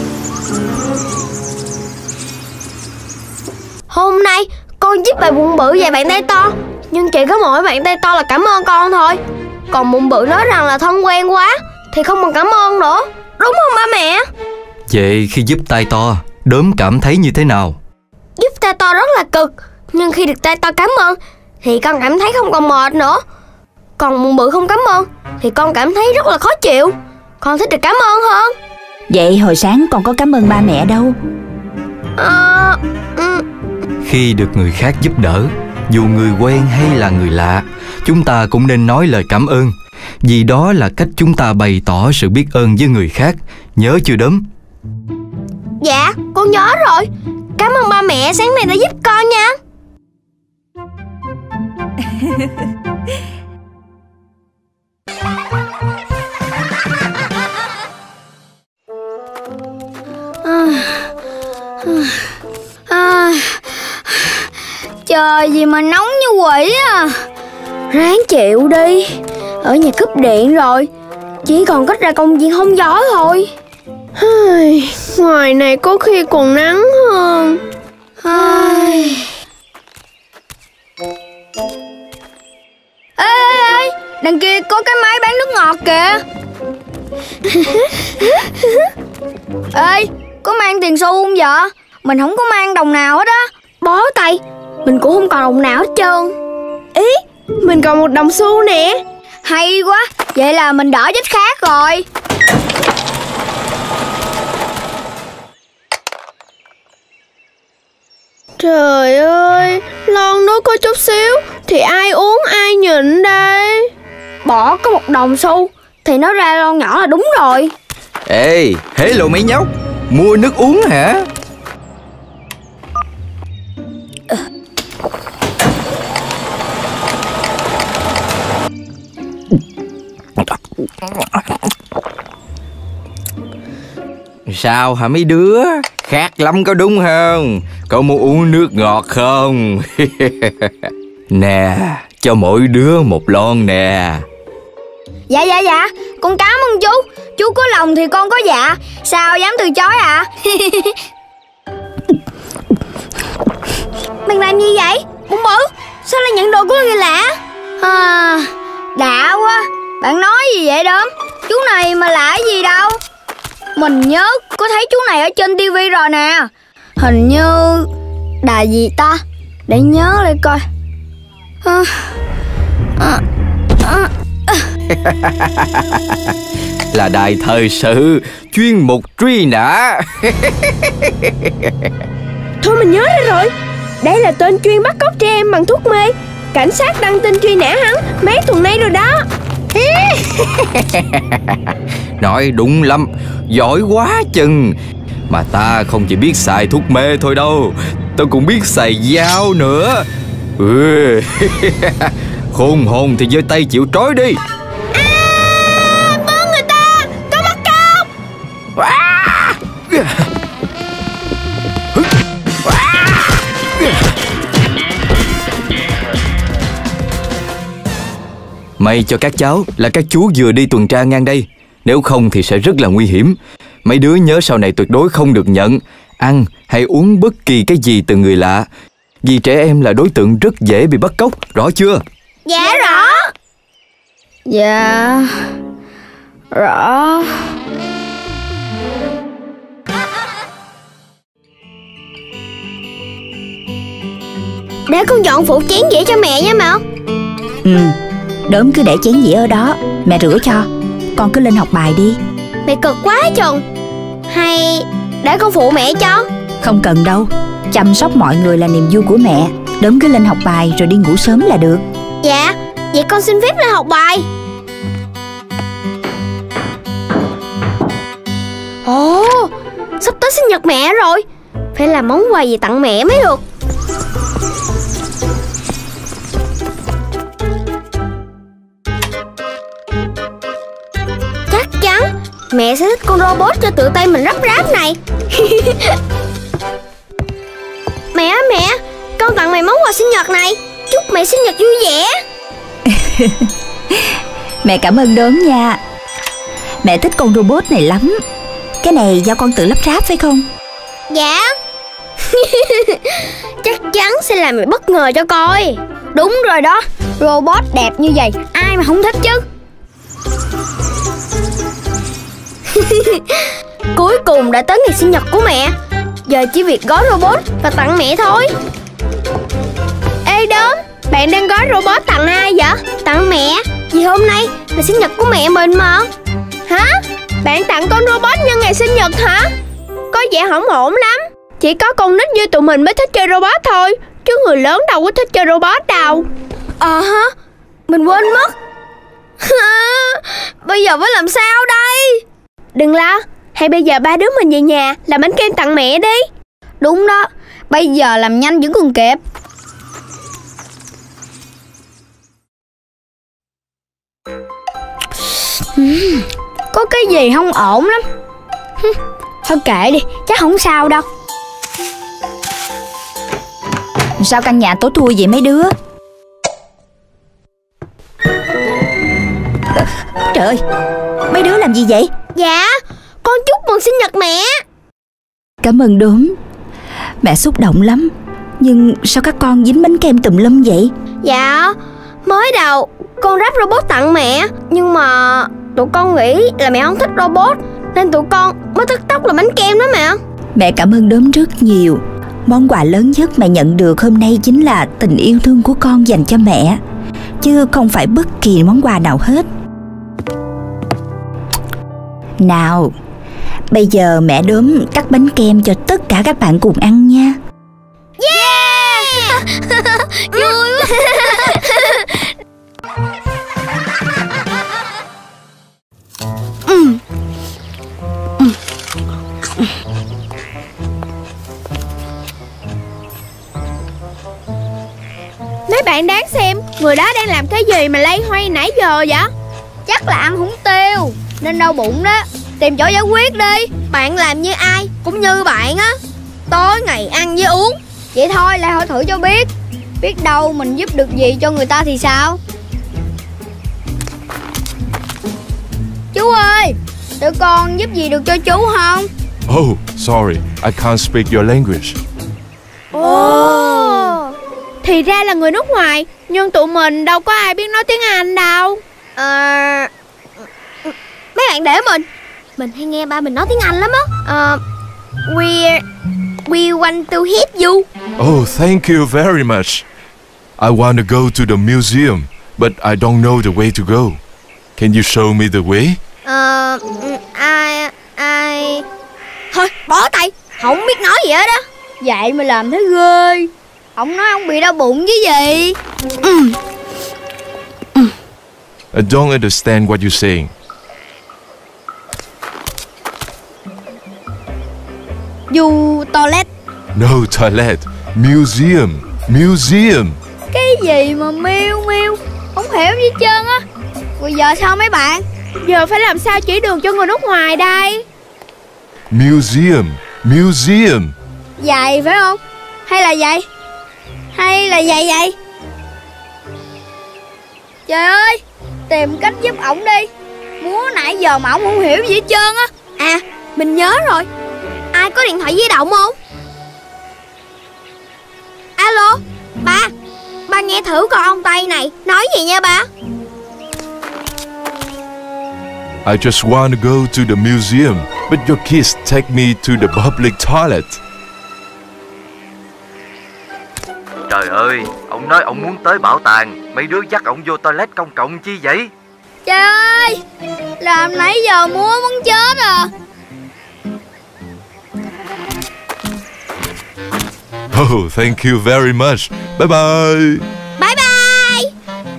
Hôm nay con giúp bạn Bụng Bự và bạn tay to, nhưng chỉ có mỗi bạn tay to là cảm ơn con thôi. Còn Bụng Bự nói rằng là thân quen quá thì không cần cảm ơn nữa. Đúng không ba mẹ? Vậy khi giúp tay to, Đốm cảm thấy như thế nào? Giúp tay to rất là cực, nhưng khi được tay to cảm ơn thì con cảm thấy không còn mệt nữa. Còn Bụng Bự không cảm ơn thì con cảm thấy rất là khó chịu. Con thích được cảm ơn hơn. Vậy hồi sáng con có cảm ơn ba mẹ đâu? À, ừ. Khi được người khác giúp đỡ, dù người quen hay là người lạ, chúng ta cũng nên nói lời cảm ơn, vì đó là cách chúng ta bày tỏ sự biết ơn với người khác. Nhớ chưa Đốm? Dạ, con nhớ rồi. Cảm ơn ba mẹ sáng nay đã giúp con nha. À, trời gì mà nóng như quỷ à. Ráng chịu đi. Ở nhà cúp điện rồi, chỉ còn cách ra công viên hóng gió thôi. Ngoài này có khi còn nắng hơn. Ê ê ê, đằng kia có cái máy bán nước ngọt kìa. Ê, có mang tiền xu không vợ? Mình không có mang đồng nào hết á. Bó tay, mình cũng không còn đồng nào hết trơn. Ý, mình còn một đồng xu nè. Hay quá, vậy là mình đỡ vết khác rồi. Trời ơi, lon nước có chút xíu thì ai uống ai nhịn đây. Bỏ có một đồng xu thì nó ra lon nhỏ là đúng rồi. Ê, hello mấy nhóc, mua nước uống hả? Sao hả mấy đứa? Khát lắm có đúng không? Cậu muốn uống nước ngọt không? Nè, cho mỗi đứa một lon nè. Dạ dạ dạ, con cảm ơn chú. Chú có lòng thì con có dạ. Sao dám từ chối ạ? À? Bạn làm gì vậy? Bụng bự, sao lại nhận đồ của người lạ? À, đã quá. Bạn nói gì vậy Đốm? Chú này mà lạ gì đâu. Mình nhớ có thấy chú này ở trên tivi rồi nè. Hình như đài gì ta? Để nhớ lại coi. À, à, à, à. Là đài thời sự, chuyên mục truy nã. Thôi mình nhớ ra rồi. Đây là tên chuyên bắt cóc trẻ em bằng thuốc mê. Cảnh sát đăng tin truy nã hắn mấy tuần nay rồi đó. Nói đúng lắm, giỏi quá chừng. Mà ta không chỉ biết xài thuốc mê thôi đâu, tôi cũng biết xài dao nữa. Ừ. Khôn hồn thì giơ tay chịu trói đi. À, bớ người ta, có bắt cóc. À. May cho các cháu là các chú vừa đi tuần tra ngang đây. Nếu không thì sẽ rất là nguy hiểm. Mấy đứa nhớ sau này tuyệt đối không được nhận, ăn hay uống bất kỳ cái gì từ người lạ, vì trẻ em là đối tượng rất dễ bị bắt cóc, rõ chưa? Dạ rõ. Dạ rõ. Để con dọn phụ chén dĩa cho mẹ nha Mợ. Ừ, Đốm cứ để chén dĩa ở đó, mẹ rửa cho. Con cứ lên học bài đi. Mẹ cực quá chừng. Hay để con phụ mẹ cho? Không cần đâu, chăm sóc mọi người là niềm vui của mẹ. Đốm cứ lên học bài rồi đi ngủ sớm là được. Dạ, vậy con xin phép lên học bài. Ồ, sắp tới sinh nhật mẹ rồi. Phải làm món quà gì tặng mẹ mới được. Chắc chắn mẹ sẽ thích con robot cho tự tay mình rắp ráp này. Mẹ ơi mẹ, con tặng mẹ món quà sinh nhật này. Chúc mẹ sinh nhật vui vẻ. Mẹ cảm ơn Đốm nha. Mẹ thích con robot này lắm. Cái này do con tự lắp ráp phải không? Dạ. Chắc chắn sẽ làm mẹ bất ngờ cho coi. Đúng rồi đó, robot đẹp như vậy ai mà không thích chứ. Cuối cùng đã tới ngày sinh nhật của mẹ. Giờ chỉ việc gói robot và tặng mẹ thôi. Ê Đốm, bạn đang gói robot tặng ai vậy? Tặng mẹ, vì hôm nay là sinh nhật của mẹ mình mà. Hả? Bạn tặng con robot nhân ngày sinh nhật hả? Có vẻ hổng ổn lắm. Chỉ có con nít như tụi mình mới thích chơi robot thôi, chứ người lớn đâu có thích chơi robot đâu. Ờ hả? Mình quên mất. Bây giờ phải làm sao đây? Đừng lo, Hay bây giờ ba đứa mình về nhà làm bánh kem tặng mẹ đi. Đúng đó, bây giờ làm nhanh vẫn còn kịp. uhm, Có cái gì không ổn lắm. Hừm, thôi kệ đi, chắc không sao đâu. Sao căn nhà tối thui vậy mấy đứa? Trời ơi, mấy đứa làm gì vậy? Dạ, con chúc mừng sinh nhật mẹ. Cảm ơn Đốm. Mẹ xúc động lắm. Nhưng sao các con dính bánh kem tùm lum vậy? Dạ, mới đầu con ráp robot tặng mẹ, nhưng mà tụi con nghĩ là mẹ không thích robot, nên tụi con mới tức tốc là bánh kem đó mẹ. Mẹ cảm ơn Đốm rất nhiều. Món quà lớn nhất mẹ nhận được hôm nay chính là tình yêu thương của con dành cho mẹ, chứ không phải bất kỳ món quà nào hết. Nào, bây giờ mẹ Đốm cắt bánh kem cho tất cả các bạn cùng ăn nha. Yeah! Vui quá. Mấy bạn đáng xem người đó đang làm cái gì mà lay hoay nãy giờ vậy? Chắc là ăn húng tiêu nên đau bụng đó. Tìm chỗ giải quyết đi. Bạn làm như ai cũng như bạn á, tối ngày ăn với uống. Vậy thôi lại hỏi thử cho biết. Biết đâu mình giúp được gì cho người ta thì sao. Chú ơi, tụi con giúp gì được cho chú không? Oh, sorry, I can't speak your language. Ồ, thì ra là người nước ngoài, nhưng tụi mình đâu có ai biết nói tiếng Anh đâu. À, mấy bạn để mình Mình hay nghe ba mình nói tiếng Anh lắm á. À, we, we want to help you. Oh, thank you very much. I want to go to the museum, but I don't know the way to go. Can you show me the way? Ờ, ai, ai... Thôi, bỏ tay, không biết nói gì hết á. Vậy mà làm thế ghê. Ông nói ông bị đau bụng chứ gì. Ừ. I don't understand what you're saying. Du toilet. No toilet. Museum. Museum. Cái gì mà miêu miêu, không hiểu gì hết trơn á. Bây giờ sao mấy bạn? Giờ phải làm sao chỉ đường cho người nước ngoài đây? Museum. Museum. Giày phải không? Hay là giày? Hay là giày vậy? Trời ơi, tìm cách giúp ổng đi. Múa nãy giờ mà ổng không hiểu gì hết trơn á. À, mình nhớ rồi. Ai có điện thoại di động không? Alo, ba. Ba nghe thử coi ông Tây này nói gì nha ba. I just want to go to the museum, but your kids take me to the public toilet. Trời ơi, ông nói ông muốn tới bảo tàng, mấy đứa dắt ông vô toilet công cộng chi vậy? Trời ơi, làm nãy giờ múa muốn chết à. Oh, thank you very much. Bye bye. Bye bye.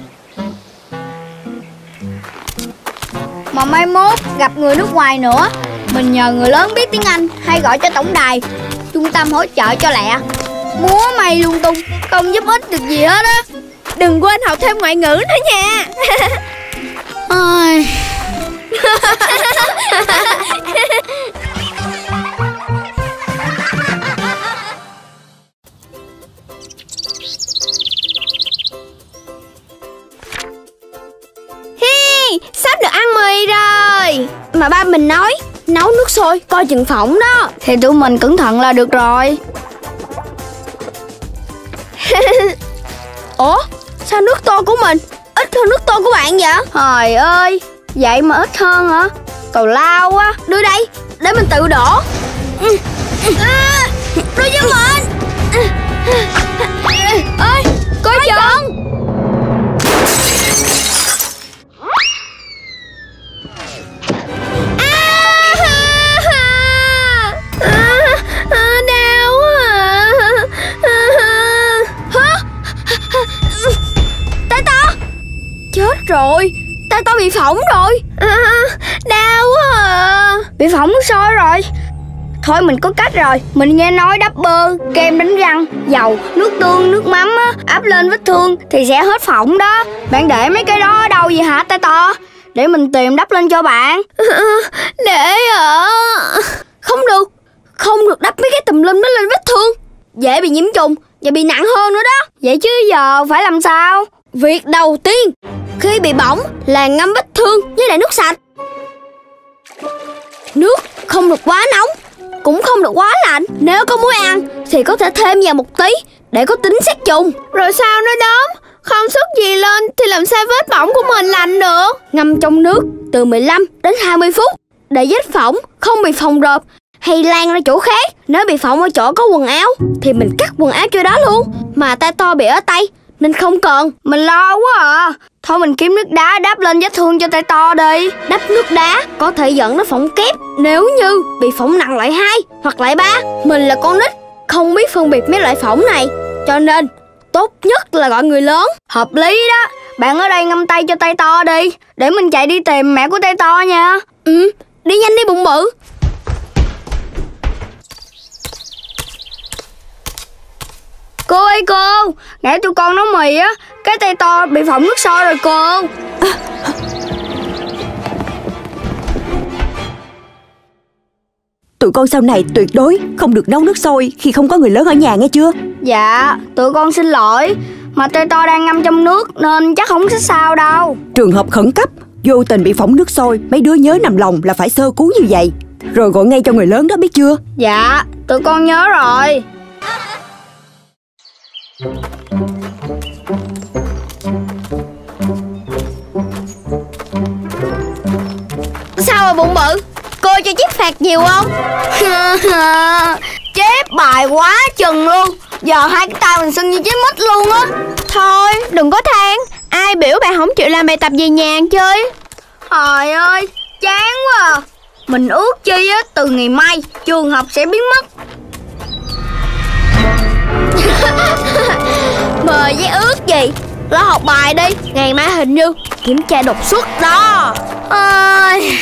Mà mai mốt gặp người nước ngoài nữa, mình nhờ người lớn biết tiếng Anh hay gọi cho tổng đài, trung tâm hỗ trợ cho lẹ. Múa may lung tung, không giúp ích được gì hết á. Đừng quên học thêm ngoại ngữ nữa nha. Ôi. Hi, sắp được ăn mì rồi. Mà ba mình nói nấu nước sôi coi chừng phỏng đó. Thì tụi mình cẩn thận là được rồi. Ủa, sao nước tô của mình ít hơn nước tô của bạn vậy? Trời ơi, vậy mà ít hơn hả? Tào lao quá. Đưa đây, để mình tự đổ. À, đưa cho mình. Ơi, coi chừng. Chết rồi, tay tao bị phỏng rồi. À, đau quá à. bị phỏng nước sôi rồi. Thôi mình có cách rồi. Mình nghe nói đắp bơ, kem đánh răng, dầu, nước tương, nước mắm á, áp lên vết thương thì sẽ hết phỏng đó. Bạn để mấy cái đó ở đâu vậy hả tay to? Để mình tìm đắp lên cho bạn. Để ạ. Không được. Không được đắp mấy cái tùm lum đó lên vết thương, dễ bị nhiễm trùng và bị nặng hơn nữa đó. Vậy chứ giờ phải làm sao? Việc đầu tiên khi bị bỏng là ngâm vết thương với lại nước sạch. Nước không được quá nóng, cũng không được quá lạnh. Nếu có muối ăn thì có thể thêm vào một tí để có tính sát trùng. Rồi sao nữa Đốm? Không sức gì lên thì làm sao vết bỏng của mình lành được? Ngâm trong nước từ mười lăm đến hai mươi phút để vết phỏng không bị phồng rộp hay lan ra chỗ khác. Nếu bị phỏng ở chỗ có quần áo thì mình cắt quần áo chỗ đó luôn. Mà tay to bị ở tay nên không cần. Mình lo quá à. Thôi mình kiếm nước đá đắp lên vết thương cho tay to đi. Đắp nước đá có thể dẫn đến phỏng kép nếu như bị phỏng nặng loại hai hoặc loại ba. Mình là con nít không biết phân biệt mấy loại phỏng này, cho nên tốt nhất là gọi người lớn. Hợp lý đó. Bạn ở đây ngâm tay cho tay to đi, để mình chạy đi tìm mẹ của tay to nha. Ừ, đi nhanh đi bụng bự. Cô ơi cô, nãy tụi con nấu mì á, cái tay to bị phỏng nước sôi rồi cô. Tụi con sau này tuyệt đối không được nấu nước sôi khi không có người lớn ở nhà nghe chưa? Dạ, tụi con xin lỗi. Mà tay to đang ngâm trong nước nên chắc không có sao đâu. Trường hợp khẩn cấp, vô tình bị phỏng nước sôi, mấy đứa nhớ nằm lòng là phải sơ cứu như vậy, rồi gọi ngay cho người lớn đó, biết chưa? Dạ, tụi con nhớ rồi. Sao rồi bụng bự? Cô cho chép phạt nhiều không? Chép bài quá chừng luôn. Giờ hai cái tay mình sưng như chép mít luôn á. Thôi đừng có than. Ai biểu bạn không chịu làm bài tập về nhà chơi? Trời ơi, chán quá à. Mình ước chi á, từ ngày mai trường học sẽ biến mất. Mời với ước gì? Lo học bài đi, ngày mai hình như kiểm tra đột xuất đó. Ôi...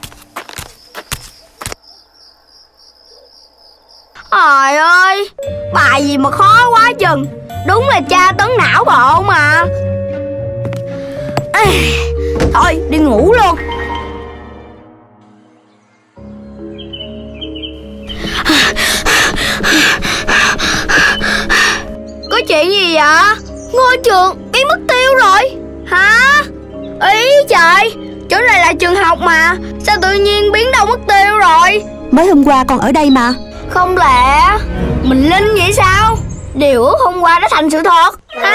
Trời ơi, bài gì mà khó quá chừng. Đúng là tra tấn não bộ mà. Ê, thôi đi ngủ luôn. Có chuyện gì vậy? Ngôi trường biến mất tiêu rồi. Hả? Ý trời, chỗ này là trường học mà, sao tự nhiên biến đâu mất tiêu rồi? Mới hôm qua còn ở đây mà. Không lẽ mình linh vậy sao? Điều ước hôm qua đã thành sự thật.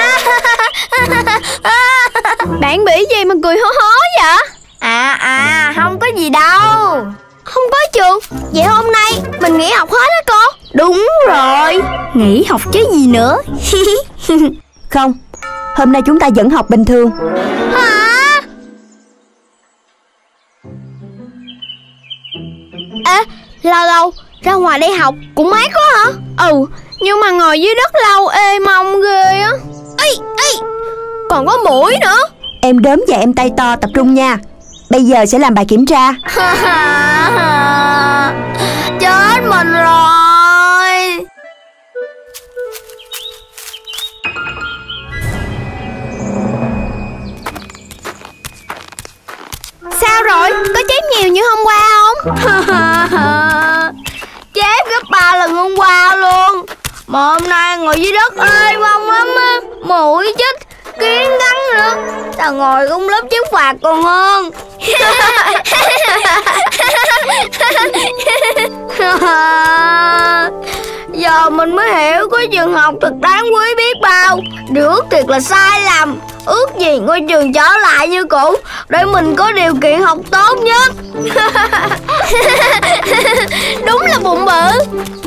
Bạn bị gì mà cười hó hó vậy? À à, không có gì đâu. Không có trường, vậy hôm nay mình nghỉ học hết á cô? Đúng rồi, nghỉ học chứ gì nữa. Không, hôm nay chúng ta vẫn học bình thường. Hả? Ê, lâu lâu ra ngoài đi học cũng mát quá hả? Ừ, nhưng mà ngồi dưới đất lâu ê mông ghê á. Ê, ê, còn có muỗi nữa. Em Đốm và em Tay To tập trung nha. Bây giờ sẽ làm bài kiểm tra. Chết mình rồi. Sao rồi? Có chép nhiều như hôm qua không? Chép gấp ba lần hôm qua luôn. Mà hôm nay ngồi dưới đất ơi mong lắm á. Mũi chích, kiến cắn nữa. Sao ngồi cũng lớp chép phạt còn hơn. Giờ mình mới hiểu có trường học thật đáng quý biết bao. Điều ước thiệt là sai lầm. Ước gì ngôi trường trở lại như cũ để mình có điều kiện học tốt nhất. Đúng là bụng bự.